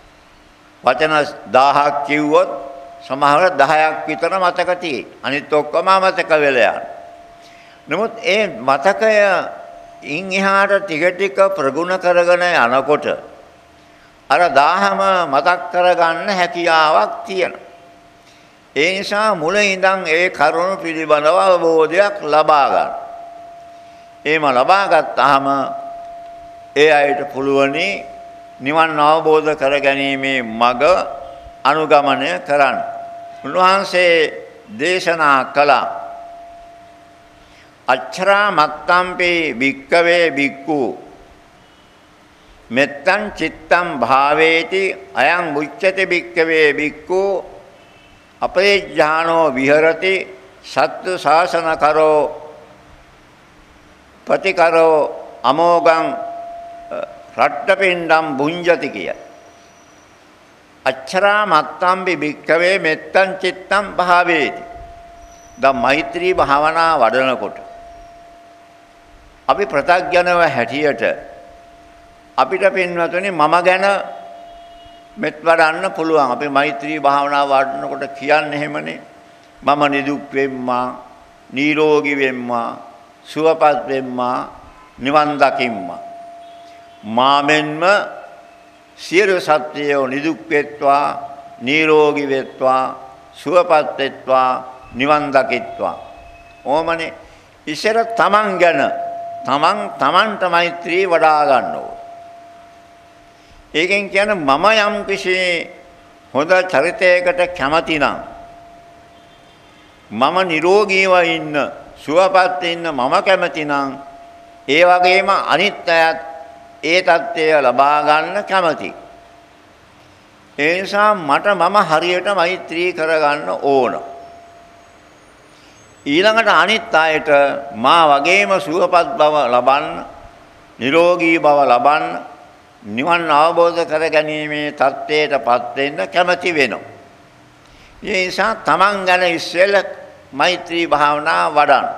A: වචන දහයක් කිව්වොත් සමහර දහයක් විතර මතක තියෙයි. අනිත් ඔක්කොම මතක වෙලා යනවා. නමුත් ඒ මතකය ඉන් එහාට ටික ටික ප්‍රගුණ කරගෙන යනකොට අර දහම මතක් කරගන්න හැකියාවක් තියෙනවා. ඒ නිසා මුල ඉඳන් ඒ කරුණු පිළිබඳව අවබෝධයක් ලබා ගන්න. එහෙම ලබා ගත්තාම ඒ අයට පුළුවනි නිවන් අවබෝධ කර ගැනීමේ මඟ අනුගමනය කරන්න. උන්වහන්සේ දේශනා කළා අච්චරා මත්තම්පි භික්කවේ භික්ඛු මෙත්තං චිත්තං භාවේති අයං මුච්ඡති භික්කවේ භික්ඛු අපේ ඥානෝ විහෙරති සත්තු ශාසන කරෝ ප්‍රතිකරෝ අමෝගං රට්ඨපිණ්ඩම් භුඤ්ජති කිය. අච්චරා මත්තම්බි භික්ඛවේ මෙත්තං චිත්තං භාවේති. ද මෛත්‍රී භාවනා වඩනකොට අපි ප්‍රත්‍යඥව හැටියට අපිට පින්වතුනි මම ගැන මෙත් වඩන්න පුළුවන්. අපි මෛත්‍රී භාවනාව වඩනකොට කියන්නේ එහෙමනේ. මම නිදුක් වෙම්මා, නිරෝගී වෙම්මා, සුවපත් වෙම්මා, නිවන් දකිම්මා. මාමෙන්ම සියලු සත්වයෝ නිදුක් වෙත්වා, නිරෝගී වෙත්වා, සුවපත් වෙත්වා, නිවන් දකිත්වා. ඕමනේ ඉස්සර තමන් ගැන තමන් තමන්ට මෛත්‍රී වඩා ගන්න ඕන. ඒකෙන් කියන්නේ මම යම් කිසි හොඳ චරිතයකට කැමති නම් මම නිරෝගීව ඉන්න සුවපත් ඉන්න මම කැමති නම් ඒ වගේම අනිත් අයත් ඒ தත්ත්වය ලබා ගන්න කැමති. ඒ නිසා මට මම හරියට මෛත්‍රී කරගන්න ඕන. ඊළඟට අනිත් අයට මා වගේම සුවපත් බව ලබන්න, නිරෝගී බව ලබන්න, නිවන් අවබෝධ කර ගැනීමේ தත්ත්වයටපත් වෙන්න කැමති වෙනවා. ඒ නිසා තමන් ගැන ඉස්සෙල්ලා මෛත්‍රී භාවනා වඩන්න.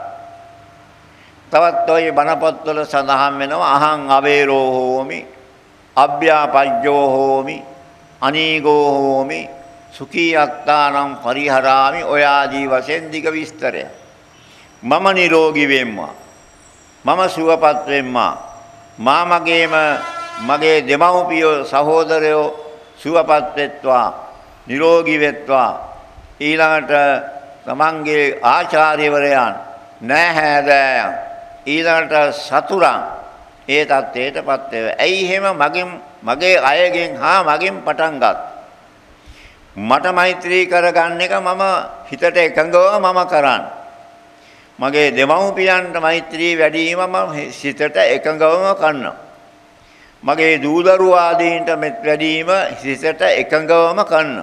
A: තවත් ඔය බණ පොත්වල සඳහන් වෙනවා අහං අවේරෝ හෝමි, අභ්‍යාපජ්ජෝ හෝමි, අනීගෝ හෝමි, සුඛී අත්තානම් පරිහරාමි. ඔය ආදී වශයෙන් දිග විස්තරය. මම නිරෝගී වෙම්මා, මම සුවපත් වෙම්මා, මා මගේම මගේ දෙමව්පියෝ සහෝදරයෝ සුවපත් වෙත්වා, නිරෝගී වෙත්වා. ඊළඟට තමන්ගේ ආචාර්යවරයන්, නැහැදෑයන්, ඊළඟට සතුරන් ඒ தත්ත්වයටපත් වේ. ඇයි එහෙම මගෙන් මගේ අයගෙන් හා මගෙන් පටන් ගත්? මට මෛත්‍රී කරගන්න එක මම හිතට එකඟව මම කරන්නේ. මගේ දෙමව්පියන්ට මෛත්‍රී වැඩිම මම හිතට එකඟවම කරනවා. මගේ දූ දරුවෝ ආදීන්ට මෙත් වැඩිම හිතට එකඟවම කරනවා.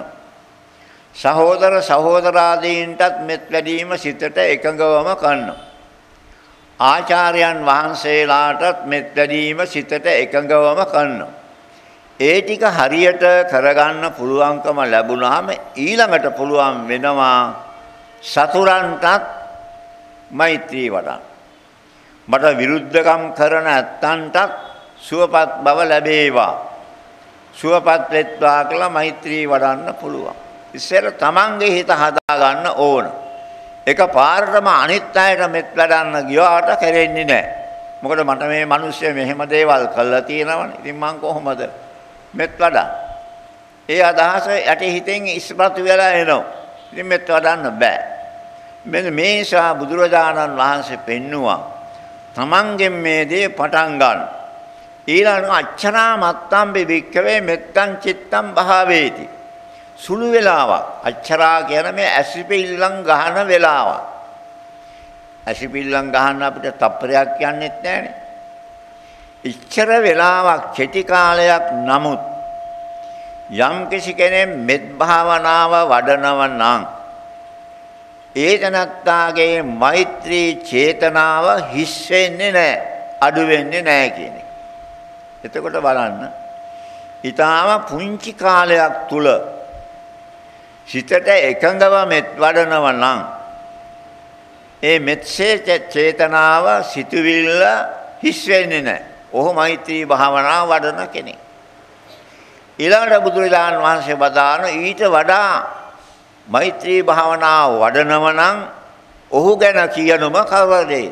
A: සහෝදර සහෝදරාදීන්ටත් මෙත් වැඩිම සිතට එකඟවම කරනවා. ආචාර්යයන් වහන්සේලාටත් මෙත් වැඩිම සිතට එකඟවම කරනවා. ඒ ටික හරියට කරගන්න පුළුවන්කම ලැබුණාම ඊළඟට පුළුවන් වෙනවා සතුරන්ටත් මෛත්‍රී වඩන්න. මට විරුද්ධකම් කරන ඇත්තන්ටත් සුවපත් බව ලැබේවා, සුවපත් වෙත්වා කියලා මෛත්‍රී වඩන්න පුළුවන්. ඉස්සෙල්ල තමන්ගේ හිත හදා ගන්න ඕන. එක පාරටම අනිත් අයට මෙත් වඩන්න ගියාට කරෙන්නේ නැහැ. මොකද මට මේ මිනිස්සු මෙහෙම දේවල් කළා තියෙනවනේ. ඉතින් මං කොහොමද මෙත් වඩන්නේ? ඒ අදහස යටි හිතෙන් ඉස්මතු වෙලා එනවා. ඉතින් මෙත් වඩන්න බෑ. මෙන්න මේ නිසා බුදුරජාණන් වහන්සේ පෙන්නවා තමන්ගෙන් මේ දේ පටන් ගන්න. ඊළඟ අච්චනා මත්තම්බි වික්කවේ මෙත්තං චිත්තං භාවේති. සුළු වෙලාවක් අච්චරා කියන මේ ඇසිපිල්ලම් ගහන වෙලාවක්. ඇසිපිල්ලම් ගහන්න අපිට තප්පරයක් යන්නෙත් නැහනේ. ඉච්ඡර වෙලාවක් කෙටි කාලයක් නමුත් යම් කිසි කෙනෙක් මෙත් භාවනාව වඩනව නම් ඒ තනත්තාගේ මෛත්‍රී චේතනාව හිස් වෙන්නේ නැහැ, අඩු වෙන්නේ නැහැ කියන එක. එතකොට බලන්න ඊටාම පුංචි කාලයක් තුල සිතට එකඟව මෙත් වඩනව නම් ඒ මෙත්සේ චේතනාව සිතුවිල්ල හිස් වෙන්නේ නැහැ. ඔහු මෛත්‍රී භාවනාව වඩන කෙනෙක්. ඊළඟට බුදුරජාණන් වහන්සේ බදාන ඊට වඩා මෛත්‍රී භාවනාව වඩනව නම් ඔහු ගැන කියනම කවරදේද?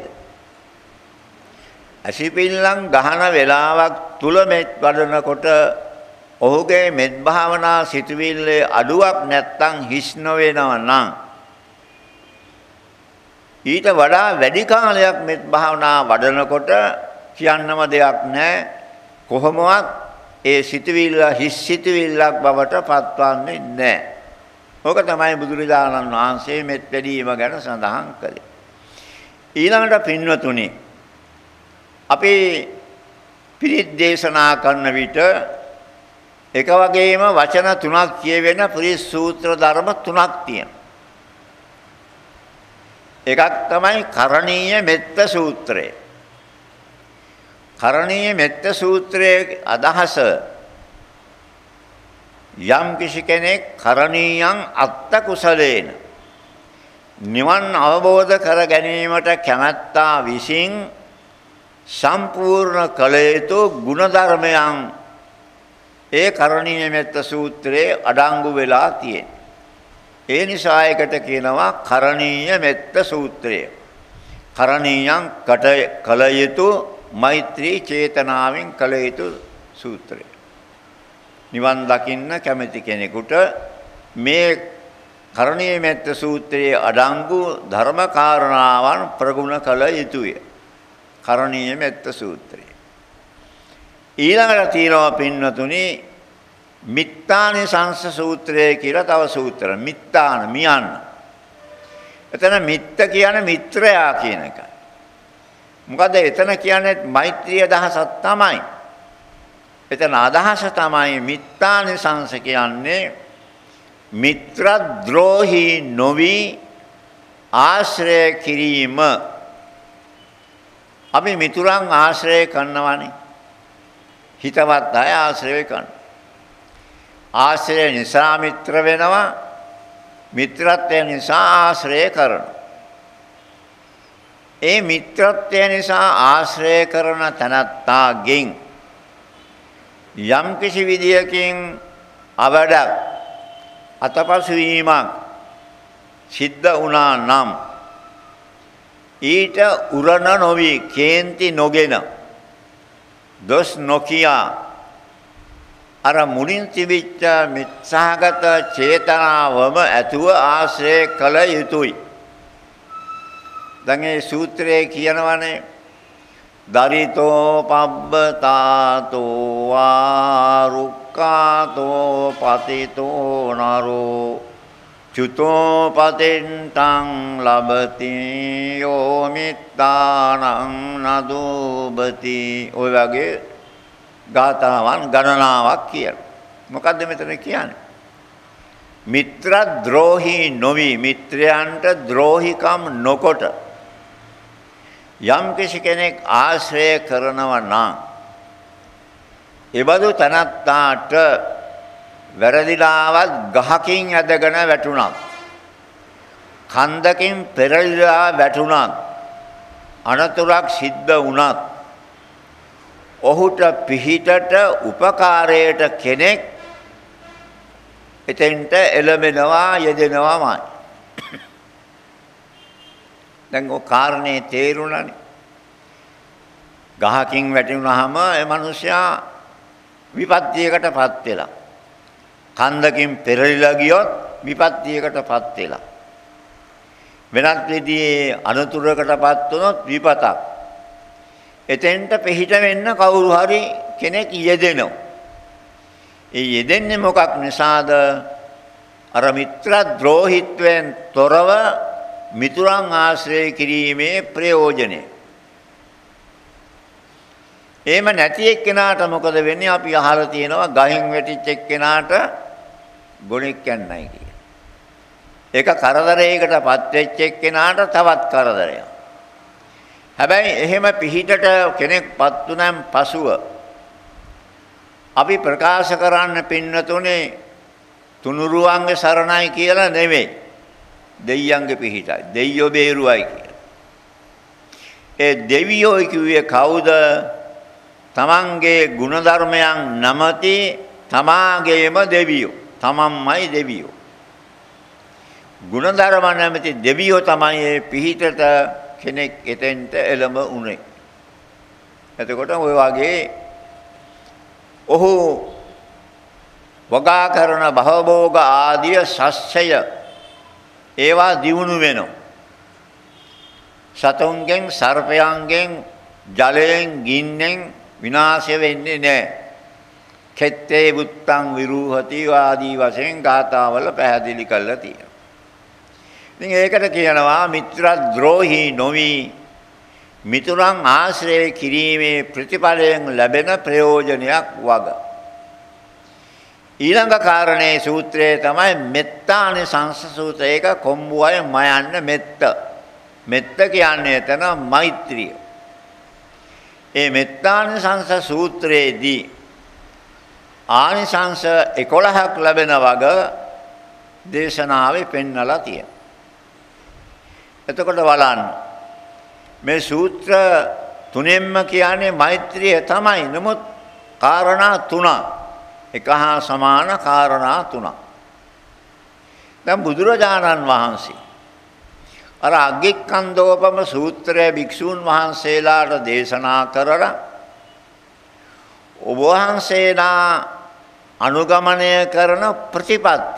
A: අසිපිල්ලම් ගහන වේලාවක් තුල මෙත් වඩනකොට ඔහුගේ මෙත් භාවනා සිතුවිල්ලේ අඩුවක් නැත්තම් හිස් නොවෙනව නම් ඊට වඩා වැඩි කාලයක් මෙත් භාවනා වඩනකොට කියන්නම දෙයක් නැහැ. කොහොමවත් ඒ සිතුවිල්ල හිස් සිතුවිල්ලක් බවට පත්වන්නේ නැහැ. ඕක තමයි බුදුරජාණන් වහන්සේ මෙත් වැඩීම ගැන සඳහන් කළේ. ඊළඟට පින්වතුනි අපි පිරිත් දේශනා කරන විට එක වගේම වචන තුනක් කියවෙන පිරිත් සූත්‍ර ධර්ම තුනක් තියෙනවා. එකක් තමයි කරණීය මෙත්ත සූත්‍රය. කරණීය මෙත්ත සූත්‍රයේ අදහස යම් කිසි කෙනෙක් කරණීයං අත්ත කුසලේන නිවන් අවබෝධ කර ගැනීමට කැමැත්තා විසින් සම්පූර්ණ කළ යුතු ගුණධර්මයන් ඒ කරණීය මෙත්ත සූත්‍රයේ අඩංගු වෙලා තියෙනවා. ඒ නිසා ඒකට කියනවා කරණීය මෙත්ත සූත්‍රය. කරණීයන් කට කළ යුතු මෛත්‍රී චේතනාවෙන් කළ යුතු සූත්‍රය. නිවන් දකින්න කැමති කෙනෙකුට මේ කරණීය මෙත්ත සූත්‍රයේ අඩංගු ධර්ම කාරණාවන් ප්‍රගුණ කළ යුතුය. කරණීය මෙත්ත සූත්‍රය. ඊළඟට තියෙනවා පින්නතුනි මිත්තානිසංස සූත්‍රය කියලා තව සූත්‍ර. මිත්තාන මියන්න. එතන මිත්ත කියන්නේ මිත්‍රයා කියන එකයි. මොකද එතන කියන්නේ මෛත්‍රී අදහසක් තමයි. එතන අදහස තමයි මිත්තානිසංස කියන්නේ මිත්‍රද්‍රෝහී නොවි ආශ්‍රය කිරීම. අපි මිතුරන් ආශ්‍රය කරනවානේ. හිතවත් අය ආශ්‍රය කරනවා. ආශ්‍රය නිසා මිත්‍ර වෙනවා. මිත්‍රත්වය නිසා ආශ්‍රය කරනවා. ඒ මිත්‍රත්වය නිසා ආශ්‍රය කරන තනත්තාගෙන් යම් කිසි විදියකින් අවඩක් අතපසු වීමක් සිද්ධ වුණා නම් ඊට උරණ නොවි කේන්ති නොගෙන දොස් නොකියා අර මුලින් තිබිච්ච මිත්‍යාගත චේතනාවම ඇතුව ආශ්‍රය කළ යුතුයි. දැන් මේ සූත්‍රයේ කියනවානේ දරිතෝ පබ්බතාතෝ වාරුක්කාතෝ පතිතෝ නරෝ චුතෝ පතෙන්තං ලබති යෝ මිත්තානං නදුබති. ඔය වගේ ගාථාවන් ගණනාවක් කියන. මොකද්ද මෙතන කියන්නේ? මිත්‍රද්‍රෝහී නොවි මිත්‍රයන්ට ද්‍රෝහිකම් නොකොට යම් කිසි කෙනෙක් ආශ්‍රය කරනවා නම් එබඳු තනත්තාට වැරදිලාවත් ගහකින් ඇදගෙන වැටුණත් කන්දකින් පෙරලිලා වැටුණත් අනතුරක් සිද්ධ වුණත් ඔහුට පිහිටට උපකාරයට කෙනෙක් එතෙන්ට එළඹෙනවා යෙදෙනවාමයි. දැන් ඔය කාරණේ තේරුණානේ. ගහකින් වැටුණාම ඒ මිනිසයා විපත්තියකටපත් වෙලා. කන්දකින් පෙරලිලා ගියොත් විපත්තියකටපත් වෙලා. වෙනත් විදිහේ අනතුරකටපත් වුණොත් විපතක්. එතෙන්ට පිහිට වෙන්න කවුරු හරි කෙනෙක් යෙදෙනවා. ඒ යෙදෙන්නේ මොකක් නිසාද? අර මිත්‍ර ද්‍රෝහිත්වයෙන් තොරව මිතුරන් ආශ්‍රය කිරීමේ ප්‍රයෝජනය. එහෙම නැති එක්කෙනාට මොකද වෙන්නේ? අපි අහලා තියෙනවා ගහෙන් වැටිච්ච එක්කෙනාට ගොනෙක් යන්නයි කියලා. ඒක කරදරයකටපත් වෙච්ච එක්කෙනාට තවත් කරදරයක්. හැබැයි එහෙම පිහිටට කෙනෙක්පත් වුණාන් පසුව අපි ප්‍රකාශ කරන්න පින්නතුනේ තුනුරුවන්ගේ සරණයි කියලා නෙමෙයි. දෙයියන්ගේ පිහිටයි. දෙයියෝ බේරුවයි කියලා. ඒ දෙවියෝ කිව්වේ කවුද? තමන්ගේ ගුණධර්මයන් නැමැති තමාගේම දෙවියෝ. තමන්මයි දෙවියෝ. ගුණධර්ම නැමැති දෙවියෝ තමයි මේ පිහිටට කෙනෙක් එතෙන්ට එළඹ උනේ. එතකොට ඔය වගේ ඔහු වගා කරන භවභෝග ආදී සස්‍යය ඒවා දියුණු වෙනවා. සතුන්ගෙන් සර්පයන්ගෙන් ජලයෙන් ගින්නෙන් විනාශ වෙන්නේ නැහැ. කෙත්තේ බුත්තං විරූහති ආදී වශයෙන් ගාථාවල පැහැදිලි කරලා තියෙනවා. ඉතින් ඒකට කියනවා මිත්‍රද්‍රෝහී නොවි මිතුරන් ආශ්‍රය කිරීමේ ප්‍රතිඵලයෙන් ලැබෙන ප්‍රයෝජනයක් වග. ඊළඟ කාරණේ සූත්‍රයේ තමයි මෙත්තානිසංස සූත්‍රය. ඒක කොම්බුවයි මයන්න මෙත්ත. මෙත්ත කියන්නේ එතන මෛත්‍රිය. ඒ මෙත්තානිසංස සූත්‍රයේදී ආනිසංස එකොළහක් ලැබෙන වග දේශනාවේ පෙන්වලා තියෙනවා. එතකොට බලන්න මේ සූත්‍ර තුනෙන්ම කියන්නේ මෛත්‍රිය තමයි. නමුත් කාරණා තුනක්. එක හා සමාන කාරණා තුනක්. දැන් බුදුරජාණන් වහන්සේ අර අග්ගික්ඛන්දෝපම සූත්‍රය භික්ෂූන් වහන්සේලාට දේශනා කරලා ඔබ වහන්සේලා අනුගමනය කරන ප්‍රතිපatti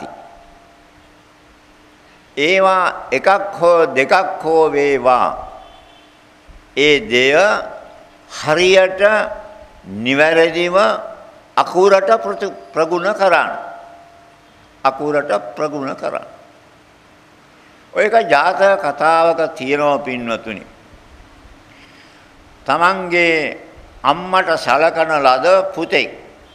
A: ඒවා එකක් හෝ දෙකක් හෝ වේවා ඒ දෙය හරියට නිවැරදිව අකුරට ප්‍රගුණ කරන්න අකුරට ප්‍රගුණ කරන්න ඔයක ජාතක කතාවක තියෙනවා පින්වතුනි තමන්ගේ අම්මට සලකන ලද පුතෙක්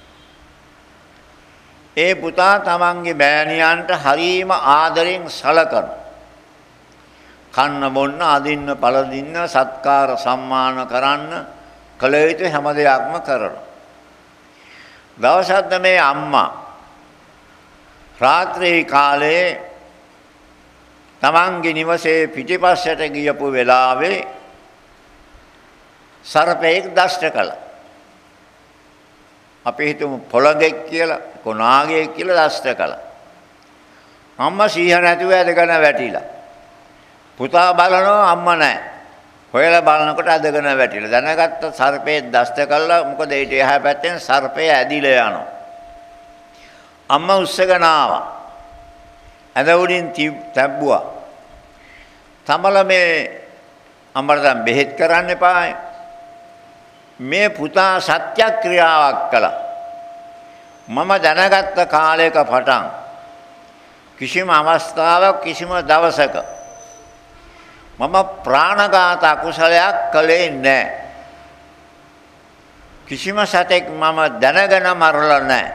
A: ඒ පුතා තමන්ගේ බෑණියන්ට හරීම ආදරෙන් සලකන කන්න බොන්න අදින්න පළදින්න සත්කාර සම්මාන කරන්න කල යුතු හැම දෙයක්ම කරනවා දවසක් මේ අම්මා රාත්‍රී කාලයේ තමන්ගේ නිවසේ පිටිපස්සට ගියපු වෙලාවේ සර්පෙක් දෂ්ට කළා. අපි හිතමු පොළඟෙක් කියලා, කොනාගෙක් කියලා දෂ්ට කළා. අම්මා සීහ නැතුව ඇදගෙන වැටිලා. පුතා බලනවා අම්මා නැහැ. හොයලා බලනකොට ඇදගෙන වැටිලා. දැනගත්ත සර්පේ දෂ්ට කළා. මොකද ඊට එහා පැත්තෙන් සර්පය ඇදිලා යනවා. අම්මා උස්සගෙන ආවා. ඇද උඩින් තැබ්බුවා. තමල මේ අම්මට දැන් බෙහෙත් කරන්න එපායි. මේ පුතා සත්‍යක්‍රියාවක් කළා. මම දැනගත්ත කාලයක පටන් කිසිම අවස්ථාවක් කිසිම දවසක මම ප්‍රාණඝාත අකුසලයක් කළේ නැහැ. කිසිම සතෙක් මම දැනගෙන මරලා නැහැ.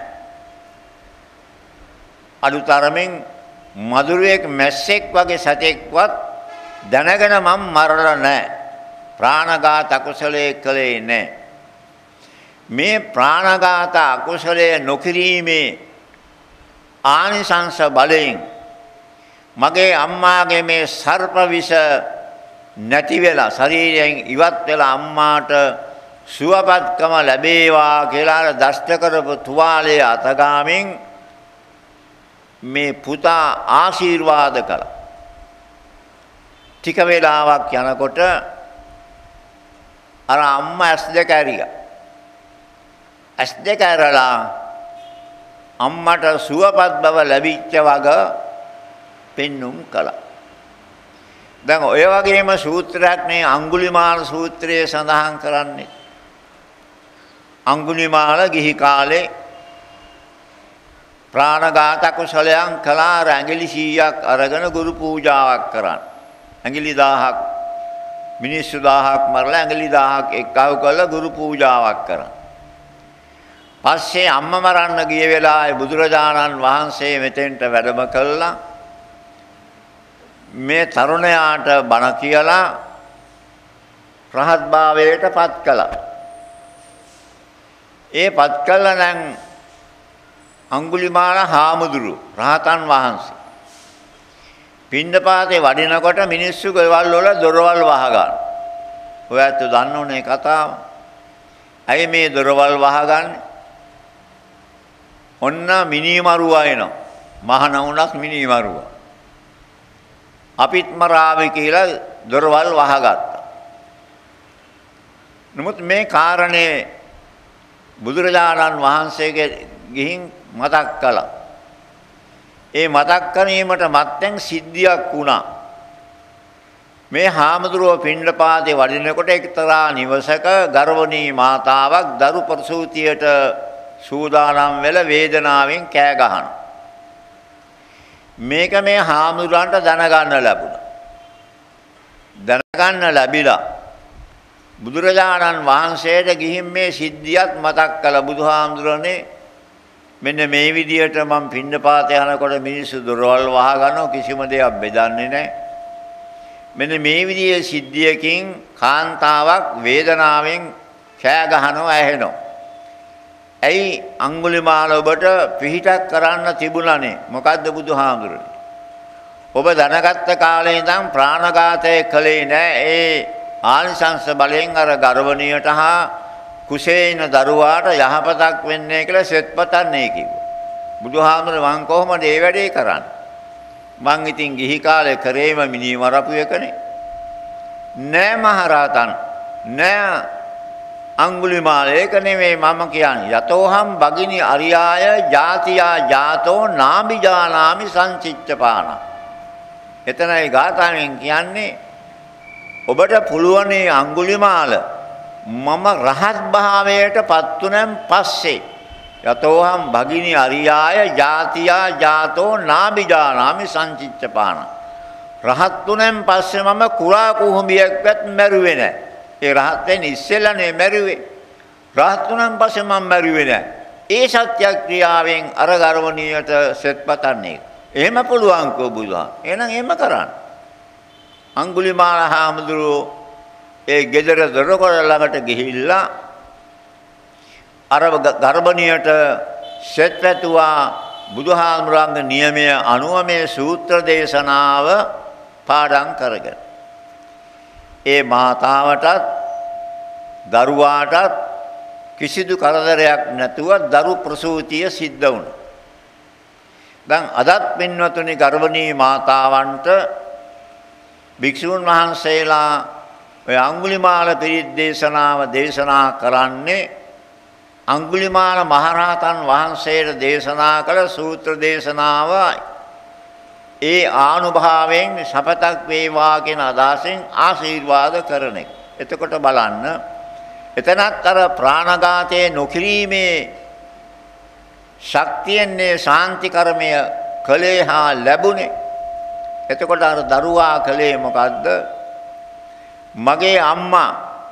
A: අලුතරමින් මදුරුවෙක් මැස්සෙක් වගේ සතෙක්වත් දැනගෙන මම මරලා නැහැ. ප්‍රාණඝාත අකුසලයේ කළේ නැහැ. මේ ප්‍රාණඝාත අකුසලයේ නොකිරීමේ ආනිසංස බලයෙන් මගේ අම්මාගේ මේ සර්ප විෂ නැති වෙලා ශරීරයෙන් ඉවත් වෙලා අම්මාට සුවපත්කම ලැබේවා කියලා දෂ්ට කරපු තුවාලයේ අතගාමින් මේ පුතා ආශිර්වාද කළා. ටික වේලාවක් යනකොට අර අම්මා ඇස් දෙක ඇරියා. ඇස් දෙක ඇරලා අම්මට සුවපත් බව ලැබිච්ච වග පෙන්눔 කළා. දැන් ඔය වගේම සූත්‍රයක් නේ අඟුලිමාල සූත්‍රයේ සඳහන් කරන්නේ. අඟුලිමාල ගිහි කාලේ ප්‍රාණඝාත කුසලයන් කළා ඇඟිලි සීයක් අරගෙන ගුරු පූජාවක් කරන්න. ඇඟිලි දහයක් මිනිස්සු දහයක් මරලා ඇඟිලි දහයක් එක්කව කරලා ගුරු පූජාවක් කරා. පස්සේ අම්මා මරන්න ගිය වෙලාවේ බුදුරජාණන් වහන්සේ මෙතෙන්ට වැඩම කළා. මේ තරුණයාට බණ කියලා රහත් භාවයට පත් කළා. ඒ පත් කළා නම් අඟුලිමාල හාමුදුරු රහතන් වහන්සේ පින්දපාතේ වඩිනකොට මිනිස්සු ගෙවල් වල දොරවල් වහගන්න. ඔයත් දන්නෝනේ කතාව. අය මේ දොරවල් වහගන්නේ. ඔන්න මිනිමරුවා එනවා. මහණ වුණත් මිනිමරුවා. අපිත් මරාවේ කියලා දොරවල් වහගත්තා. නමුත් මේ කාරණේ බුදුරජාණන් වහන්සේගේ ගිහින් මතක් කළා. ඒ මතක් කිරීමට මත්තෙන් සිද්ධියක් වුණා. මේ හාමුදුරුව පිණ්ඩපාතේ වඩිනකොට එක්තරා නිවසක ගර්භණී මාතාවක් දරු ප්‍රසූතියට සූදානම් වෙලා වේදනාවෙන් කෑ ගහනවා. මේක මේ හාමුදුරන්ට දැනගන්න ලැබුණා. දැනගන්න ලැබිලා බුදුරජාණන් වහන්සේට ගිහින් මේ සිද්ධියත් මතක් කළ බුදුහාමුදුරනේ මෙන්න මේ විදියට මම පින්නපාත යනකොට මිනිස්සු දොරවල් වහ ගන්නවා කිසිම දෙයක් බෙදන්නේ නැහැ. මෙන්න මේ විදියේ සිද්ධියකින් කාන්තාවක් වේදනාවෙන් කෑ ගහනවා ඇහෙනවා. ඇයි අඟුලිමාල ඔබට පිහිටක් කරන්න තිබුණානේ? මොකද්ද බුදුහාමුදුරනේ? ඔබ දැනගත්ත කාලේ ඉඳන් ප්‍රාණඝාතය කළේ නැහැ. ඒ ආනිසංස බලයෙන් අර ගර්භණියට හා කුසේ ඉන දරුවාට යහපතක් වෙන්නේ කියලා සෙත්පතන්නේ කිව්වා. බුදුහාමුදුරුවෝ මං කොහොමද මේ වැඩේ කරන්නේ? මං ඉතින් ගිහි කාලේ කරේම මිනි මරපු එකනේ. නෑ මහරහතන් නෑ අඟුලිමාල ඒක නෙමෙයි මම කියන්නේ. යතෝහම් බගිනි අරියාය ජාතියා ජාතෝ නාබිජානාමි සංචිත්තපාන. එතනයි ගාථාවෙන් කියන්නේ ඔබට පුළුවන් අඟුලිමාල මම රහත් භාවයට පත්ුනන් පස්සේ යතෝහම් භගිනි අරියාය ජාතියා ජාතෝ නාබිජානාමි සංචිත්තපාන. රහත් තුනෙන් පස්සේ මම කුරා කුහුඹියෙක්වත් මැරුවේ නැහැ. ඒ රහත් වෙන්නේ ඉස්සෙල්ලානේ මැරුවේ. රහත් තුනෙන් පස්සේ මම මැරුවේ නැහැ. ඒ සත්‍යක්‍රියාවෙන් අර ගර්වණියට සෙත්පතන්නේ. එහෙම පුළුවන් කෝ බුදුහා. එහෙනම් එහෙම කරන්න. අඟුලිමාල හාමුදුරුවෝ ඒ ගෙදර දොරකොළ ළඟට ගිහිල්ලා අර ගර්භණියට සෙත් වැතුවා. බුදුහාමුදුරන්ගේ නියමය අනුව මේ සූත්‍ර දේශනාව පාඩම් කරගෙන ඒ මාතාවටත් දරුවාටත් කිසිදු කරදරයක් නැතුව දරු ප්‍රසූතිය සිද්ධ වුණා. දැන් අදත් පින්වතුනි ගර්භණී මාතාවන්ට භික්ෂුන් වහන්සේලා ඔය අඟුලිමාල පිරිත් දේශනාව දේශනා කරන්නේ අඟුලිමාල මහරහතන් වහන්සේට දේශනා කළ සූත්‍ර දේශනාවයි. ඒ ආනුභාවයෙන් සපතක් වේවා කියන අදහසෙන් ආශිර්වාද කරන එක. එතකොට බලන්න එතනත් අර ප්‍රාණඝාතයේ නොකිරීමේ ශක්තියන්නේ ශාන්ති කර්මය කලේ හා ලැබුණේ. එතකොට අර දරුවා කලේ මොකද්ද? මගේ අම්මා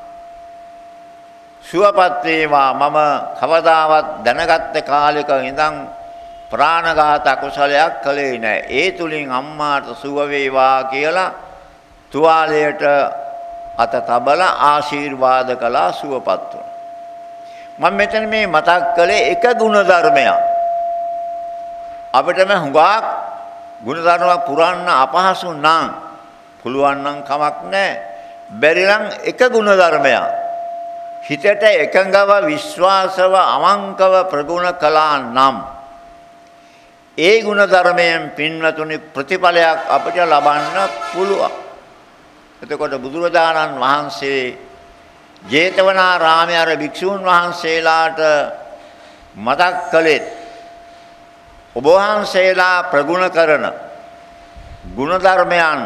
A: සුවපත් වේවා මම කවදාවත් දැනගත්ත කාලෙක ඉඳන් ප්‍රාණඝාත අකුසලයක් කළේ නැහැ. ඒ තුලින් අම්මාට සුව වේවා කියලා තුවාලයට අත තබලා ආශිර්වාද කළා සුවපත් වුණා. මම මෙතන මේ මතක් කළේ එක ගුණ ධර්මයක්. අපිටම හුඟක් ගුණ ධර්ම පුරන්න අපහසු නම් පුළුවන් නම් කමක් නැහැ. බැරි නම් එක ගුණ ධර්මයක්. හිතට එකඟව විශ්වාසව අවංකව ප්‍රගුණ කළා නම් ඒ ගුණ ධර්මයෙන් පින්වතුනි ප්‍රතිඵලයක් අපිට ලබන්න පුළුවන්. එතකොට බුදුරජාණන් වහන්සේ ජේතවනාරාමයේ අර භික්ෂූන් වහන්සේලාට මතක් කළේ ඔබ වහන්සේලා ප්‍රගුණ කරන ගුණ ධර්මයන්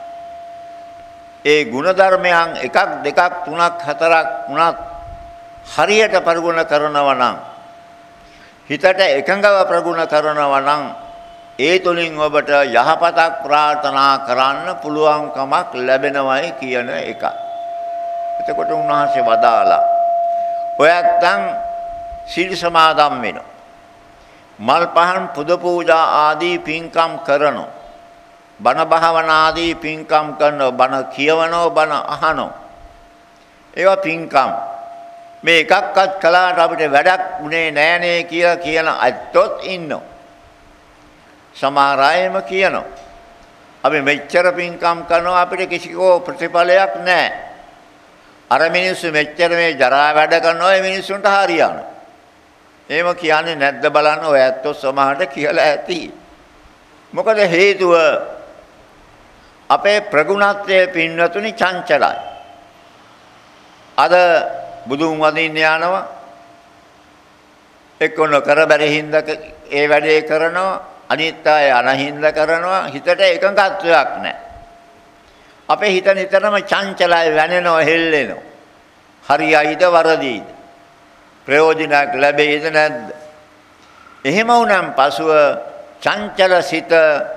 A: ඒ ගුණ ධර්මයන් එකක් දෙකක් තුනක් හතරක් වුණත් හරියට ප්‍රගුණ කරනවා නම් හිතට එකඟව ප්‍රගුණ කරනවා නම් ඒ තුලින් ඔබට යහපතක් ප්‍රාර්ථනා කරන්න පුළුවන්කමක් ලැබෙනවයි කියන එක. එතකොට උන්වහන්සේ වදාලා ඔයත්නම් සීල සමාදන් වෙනවා. මල් පහන් පුද පූජා ආදී පින්කම් කරනවා. බණ භාවනා ආදී පින්කම් කරනවා. බණ කියවනවා, බණ අහනවා. ඒවා පින්කම්. මේ එකක්වත් කළාට අපිට වැඩක් උනේ නෑනේ කියලා කියන අයත් ඉන්නවා. සමහර අයම කියනවා අපි මෙච්චර පින්කම් කරනවා අපිට කිසිකෝ ප්‍රතිඵලයක් නැහැ. අර මිනිස්සු මෙච්චර මේ ජරා වැඩ කරනවා ඒ මිනිස්සුන්ට හරියනවා. එහෙම කියන්නේ නැද්ද බලන්න ඔය ඇත්තෝ සමහරට කියලා ඇති. මොකද හේතුව අපේ ප්‍රගුණත්වයේ පින්වතුනි චංචලයි. අද බුදුන් වදින්න යනවා එක්ක නොකර බැරි හින්දා ඒ වැඩේ කරනවා අනිත් අය අනහින්ද කරනවා හිතට එකඟත්වයක් නැහැ. අපේ හිත නිතරම චංචලයි වෙනෙනව හෙල්ලෙනව. හරියයිද වරදීද? ප්‍රයෝජනයක් ලැබෙයිද නැද්ද? එහෙම වුණන් පසුව චංචල සිත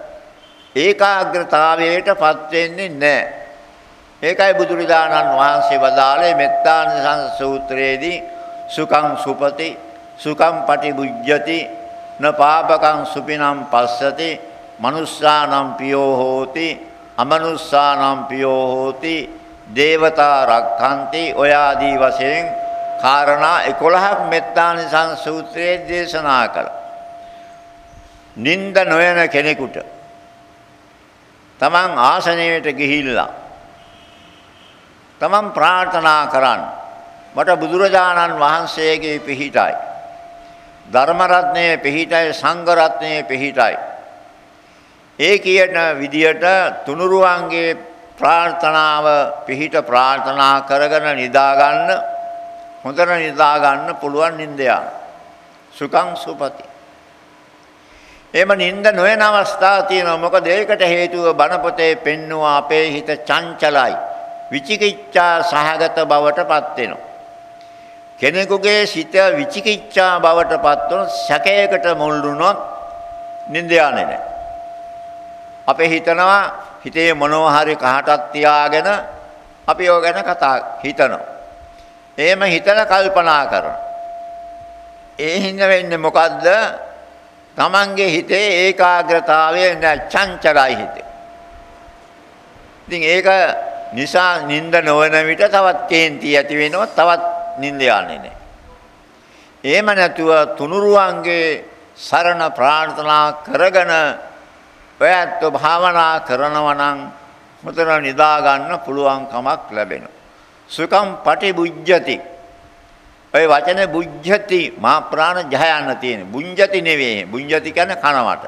A: ඒකාග්‍රතාවයටපත් වෙන්නේ නැහැ. ඒකයි බුදුරජාණන් වහන්සේ වදාළේ මෙත්තානිසංස සූත්‍රයේදී සුඛං සුපති සුඛං පටිභුජ්ජති න පාපකං සුපිනම් පස්සති මනුස්සානම් පියෝ හෝති අමනුස්සානම් පියෝ හෝති දේවතා රක්ඛන්ති ඔය ආදී වශයෙන් කාරණා එකොළහක් මෙත්තානිසංස සූත්‍රයේ දේශනා කළා. නිନ୍ଦ නොයන කෙනෙකුට තමන් ආසනයට ගිහිල්ලා තමන් ප්‍රාර්ථනා කරන්න මට බුදුරජාණන් වහන්සේගේ පිහිටයි ධර්ම රත්නයේ පිහිටයි සංඝ රත්නයේ පිහිටයි ඒ කියන විදියට තුනුරුවන්ගේ ප්‍රාර්ථනාව පිහිට ප්‍රාර්ථනා කරගෙන නිදා ගන්න හොඳට නිදා ගන්න පුළුවන් නින්ද යා සුඛං සුපති. එම නින්ද නොයන අවස්ථා තියෙනවා. මොකද ඒකට හේතුව බණ පොතේ පෙන්වුවා අපේ හිත චංචලයි විචිකිච්ඡා සහගත බවටපත් වෙනවා. කෙනෙකුගේ සිත විචිකිච්ඡා බවටපත් වුණොත් සැකයකට මුල් වුණොත් නින්ද යන්නේ නැහැ. අපේ හිතනවා හිතේ මොනවා හරි කහටක් තියාගෙන අපි ඒව ගැන කතා හිතනවා. එහෙම හිතන කල්පනා කරනවා. ඒ හින්දා වෙන්නේ මොකද්ද? තමන්ගේ හිතේ ඒකාග්‍රතාවය නැ චංචලයි හිතේ. ඉතින් ඒක නිසා නිින්ද නොවන විට තවත් කේන්ති ඇති වෙනවා තවත් නිින්ද යන්නේ නැහැ. එහෙම නැතුව තුනුරුවන්ගේ සරණ ප්‍රාර්ථනා කරගෙන ඔයත් භාවනා කරනවා නම් මුතර නිදා ගන්න පුළුවන් කමක් ලැබෙනවා. සුඛම් පටිබුජ්ජති. ඔය වචනේ බුජ්ජති මා ප්‍රාණ ජයන්න තියෙන. බුඤ්ජති නෙවෙයි. බුඤ්ජති කියන්නේ කනවට.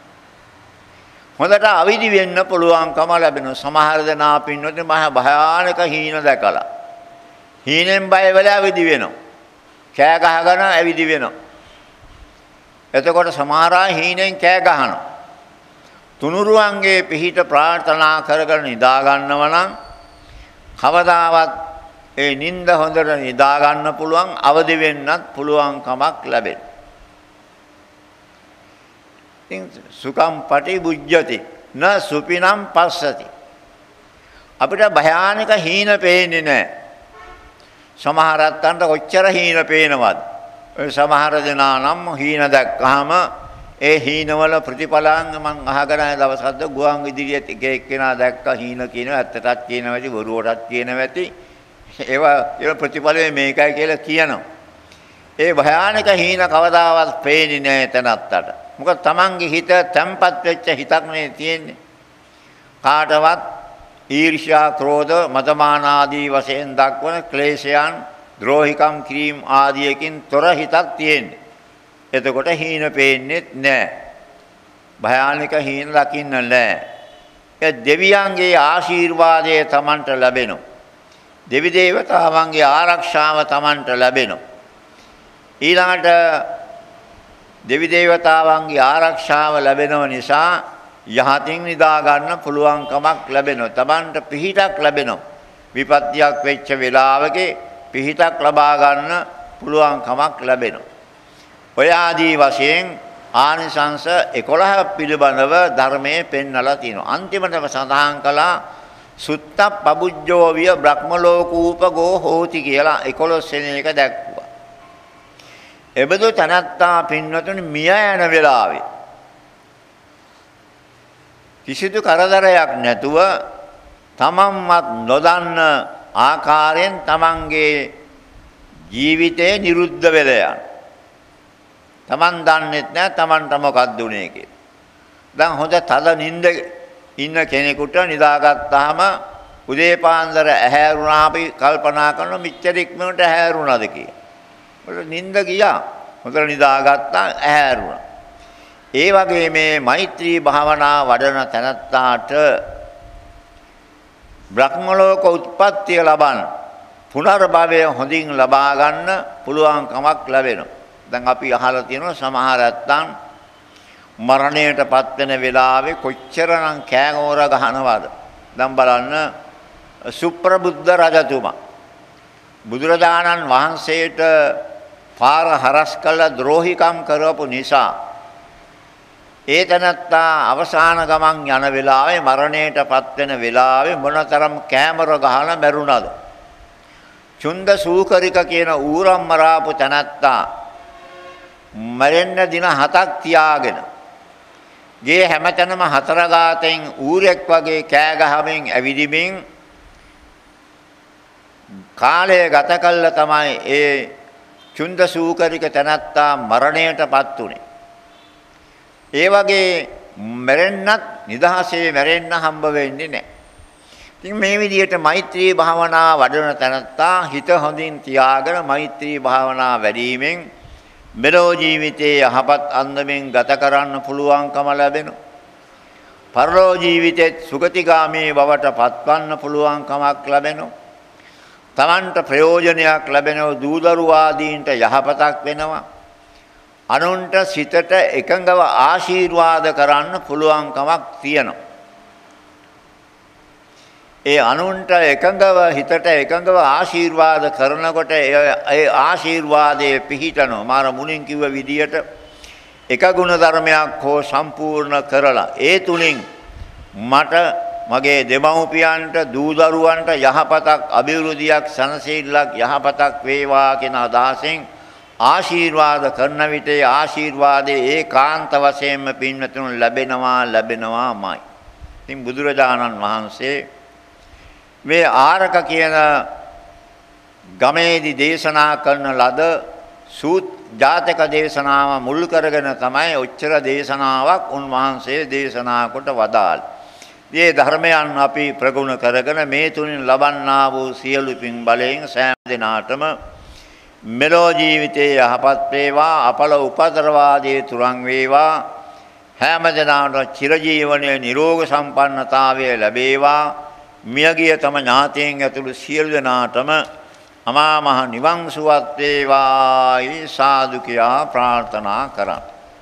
A: හොඳට අවදි වෙන්න පුළුවන්කම ලැබෙනවා. සමහර දෙනා පින්නොත් මහ භයානක හීන දැකලා. හීනෙන් බය වෙලා අවදි වෙනවා. කෑ ගහගෙන අවදි වෙනවා. එතකොට සමහර අය හීනෙන් කෑ ගහනවා. තුනුරුවන්ගේ පිහිට ප්‍රාර්ථනා කරගෙන නිදා ගන්නව නම් කවදාවත් ඒ නිින්ද හොඳට නිදා ගන්න පුළුවන් අවදි වෙන්නත් පුළුවන් කමක් ලැබෙනවා. ඉතින් සුඛම් පටිබුජ්ජති න සුපිනම් පස්සති. අපිට භයානක හීන පේන්නේ නැහැ. සමහර අත්තන්ට කොච්චර හීන පේනවද? ඔය සමහර දෙනා නම් හීන දැක්කහම ඒ හීනවල ප්‍රතිඵලංග මං අහගෙන ආය දවසක්ද ගුවන් විදුලියේ එක එක්කෙනා දැක්ක හීන කියනවා ඇත්තටත් කියනවා ඇති බොරුවටත් කියනවා ඇති ඒවා ඒ ප්‍රතිඵලය මේකයි කියලා කියනවා. ඒ භයානක හීන කවදාවත් පේන්නේ නැහැ තනත්තට. මොකද තමන්ගේ හිත තැම්පත් වෙච්ච හිතක් නේ තියෙන්නේ. කාටවත් ඊර්ෂ්‍යා, ක්‍රෝධ, මදමාන ආදී වශයෙන් දක්වන ක්ලේශයන්, ද්‍රෝහිකම් කිරීම ආදියකින් තොර හිතක් තියෙන්නේ. එතකොට හීන පේන්නේ නැහැ. භයානක හීන දකින්න නැහැ. ඒ දෙවියන්ගේ ආශිර්වාදය තමන්ට ලැබෙනවා. දෙවි දේවතාවන්ගේ ආරක්ෂාව තමන්ට ලැබෙනවා. ඊළඟට දෙවි දේවතාවන්ගේ ආරක්ෂාව ලැබෙනව නිසා යහතින් නිදා ගන්න පුළුවන්කමක් ලැබෙනවා. තමන්ට පිහිටක් ලැබෙනවා. විපත්තියක් වෙච්ච වෙලාවකේ පිහිටක් ලබා ගන්න පුළුවන්කමක් ලැබෙනවා. ඔය ආදී වශයෙන් ආනිසංස එකොළහ පිළිබඳව ධර්මයේ පෙන්වලා තියෙනවා. අන්තිමටම සඳහන් කළා සුත්ත පබුජ්ජෝ විය බ්‍රහ්ම ලෝකූපගෝ හෝති කියලා එකොළොස් වෙනි එක දැක්වුවා. එබඳු තනත්තා පින්වතුනි මිය යන වෙලාවේ කිසිදු කරදරයක් නැතුව තමන්වත් නොදන්න ආකාරයෙන් තමන්ගේ ජීවිතේ නිරුද්ධ වෙලා යන. තමන් දන්නෙත් නැහැ තමන්ට මොකක්ද උනේ කියලා. දැන් හොඳ තද නිින්ද ඉන්න කෙනෙකුට නිදාගත්තාම උදේ පාන්දර ඇහැරුණා අපි කල්පනා කරන මෙච්චර ඉක්මනට ඇහැරුණාද කියලා. මොකද නිින්ද ගියා. හොඳට නිදාගත්තා ඇහැරුණා. ඒ වගේ මේ මෛත්‍රී භාවනා වඩන තැනත්තාට බ්‍රහ්ම ලෝක උත්පත්තිය ලබන පුනර්භවය හොඳින් ලබා ගන්න පුළුවන් කමක් ලැබෙනවා. දැන් අපි අහලා තියෙනවා සමහර ඇත්තන් මරණයටපත් වෙන වෙලාවේ කොච්චරනම් කෑගෝර ගහනවද? දැන් බලන්න සුප්‍රබුද්ධ රජතුමා බුදුරජාණන් වහන්සේට පාර හරස් කළ ද්‍රෝහිකම් කරපු නිසා ඒ තනත්තා අවසාන ගමන් යන වෙලාවේ මරණයටපත් වෙන වෙලාවේ මොනතරම් කෑමර ගහලා මැරුණාද? චුන්ද සූකරික කියන ඌරම් මරාපු තනත්තා මරෙන්න දින හතක් තියාගෙන ගේ හැමතැනම හතර ගාතෙන් ඌරෙක් වගේ කෑ ගහමින් ඇවිදිමින් කාලය ගත කළා තමයි ඒ චුන්ද සූකරික තනත්තා මරණයටපත් උනේ. ඒ වගේ මැරෙන්නත් නිදහසේ මැරෙන්න හම්බ වෙන්නේ නැහැ. ඉතින් මේ විදිහට මෛත්‍රී භාවනා වඩන තැනත්තා හිත හොඳින් තියාගෙන මෛත්‍රී භාවනා වැඩිවීමෙන් මෙලෝ ජීවිතයේ යහපත් අන්දමින් ගත කරන්න පුළුවන්කම ලැබෙනවා. පරලෝ ජීවිතෙත් සුගතිගාමී බවට පත්වන්න පුළුවන්කමක් ලැබෙනවා. තමන්ට ප්‍රයෝජනයක් ලැබෙනවා. දූදරුවාදීන්ට යහපතක් වෙනවා. අනුන්ට සිතට එකඟව ආශිර්වාද කරන්න පුළුවන්කමක් තියෙනවා. ඒ අනුන්ට එකඟව හිතට එකඟව ආශිර්වාද කරනකොට ඒ ආශිර්වාදයේ පිහිටනවා. මාර මුලින් කිව්ව විදියට එක ගුණ ධර්මයක් හෝ සම්පූර්ණ කරලා ඒ තුලින් මට මගේ දෙමව්පියන්ට දූ දරුවන්ට යහපතක් අභිවෘද්ධියක් සනසෙල්ලක් යහපතක් වේවා කියන අදහසෙන් ආශිර්වාද කරන විට ආශිර්වාදයේ ඒකාන්ත වශයෙන්ම පින්වතුන් ලැබෙනවා ලැබෙනවාමයි. ඉතින් බුදුරජාණන් වහන්සේ මේ ආරක කියන ගමේදී දේශනා කරන ලද සූත් ජාතක දේශනාව මුල් කරගෙන තමයි ඔච්චර දේශනාවක් උන්වහන්සේ දේශනා කොට වදාළේ. මේ ධර්මයන් අපි ප්‍රගුණ කරගෙන මේ තුنين ලබන්නා වූ සියලු පින් බලයෙන් සෑම දිනාටම මෙලෝ ජීවිතයේ යහපත් වේවා අපල උපතරවාදී තුරන් වේවා හැම දිනාටම චිරජීවනයේ නිරෝග සම්පන්නතාවය ලැබේවා මියගිය තම ඥාතීන් ඇතුළු සියලු දෙනාටම අමා මහ නිවන් සුවත් වේවායි සාදු කියා ප්‍රාර්ථනා කරා.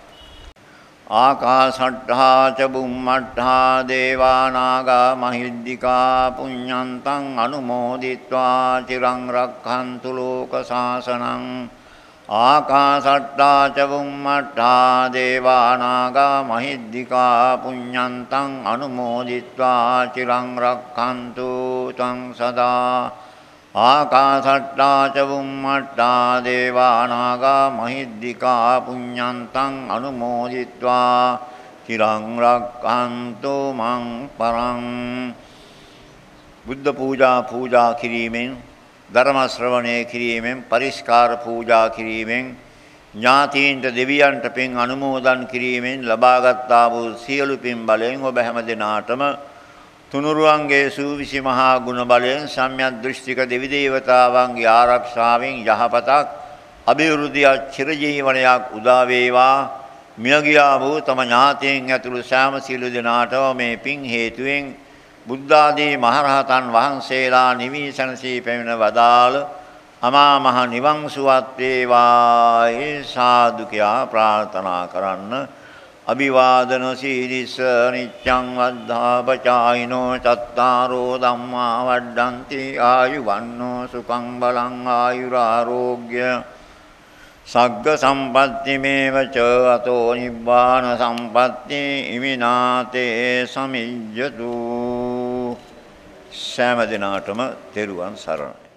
A: ආකාශට්ඨා ච බුම්මට්ඨා දේවා නාග මහිද්దికා පුඤ්ඤන්තං අනුමෝදිත්වා චිරං රක්ඛන්තු ලෝක සාසනං. ආකාශට්ඨා ච බුම්මට්ඨා දේවා නාග මහිද්దికා පුඤ්ඤන්තං අනුමෝදිත්වා චිරං රක්ඛන්තු තං සදා. ආකාශට්ඨා ච බුම්මට්ඨා දේවා නාග මහිද්దికා පුඤ්ඤන්තං අනුමෝදිත්වා චිරං රක්ඛන්තු මං පරං. බුද්ධ පූජා පූජා කිරීමෙන් ධර්ම ශ්‍රවණය කිරීමෙන් පරිස්කාර පූජා කිරීමෙන් ඥාතීන්ට දෙවියන්ට පින් අනුමෝදන් කිරීමෙන් ලබාගත්තා වූ සියලු පින් බලයෙන් ඔබ හැම දිනාටම තුනුරුවන්ගේ සූවිසි මහා ගුණ බලයෙන් සම්‍යක් දෘෂ්ටික දෙවි දේවතාවන්ගේ ආරක්ෂාවෙන් යහපතක් අභිවෘද්ධියක් චිරජීවනයක් උදා වේවා. මියගියා වූ තම ඥාතීන් ඇතුළු සෑම සියලු දෙනාටම මේ පින් හේතුවෙන් බුද්ධ ආදී මහරහතන් වහන්සේලා නිවී සැනසී පැමිණ වදාළ අමා මහ නිවන් සුවත් වේවායි සාදු කියා ප්‍රාර්ථනා කරන්න. අභිවාදන සීලිස නිච්ඡං වද්ධාපචායිනෝ චත්තාරෝ ධම්මා වඩ්ඩಂತಿ ආයුවන්නෝ සුඛං බලං ආයුරාෝග්‍ය සග්ග සම්පත්ති මේවච අතෝ නිබ්බාන සම්පත්ති ඉමිනාතේ සමිජ්ජතු. සෑම දිනාටම තෙරුවන් සරණයි.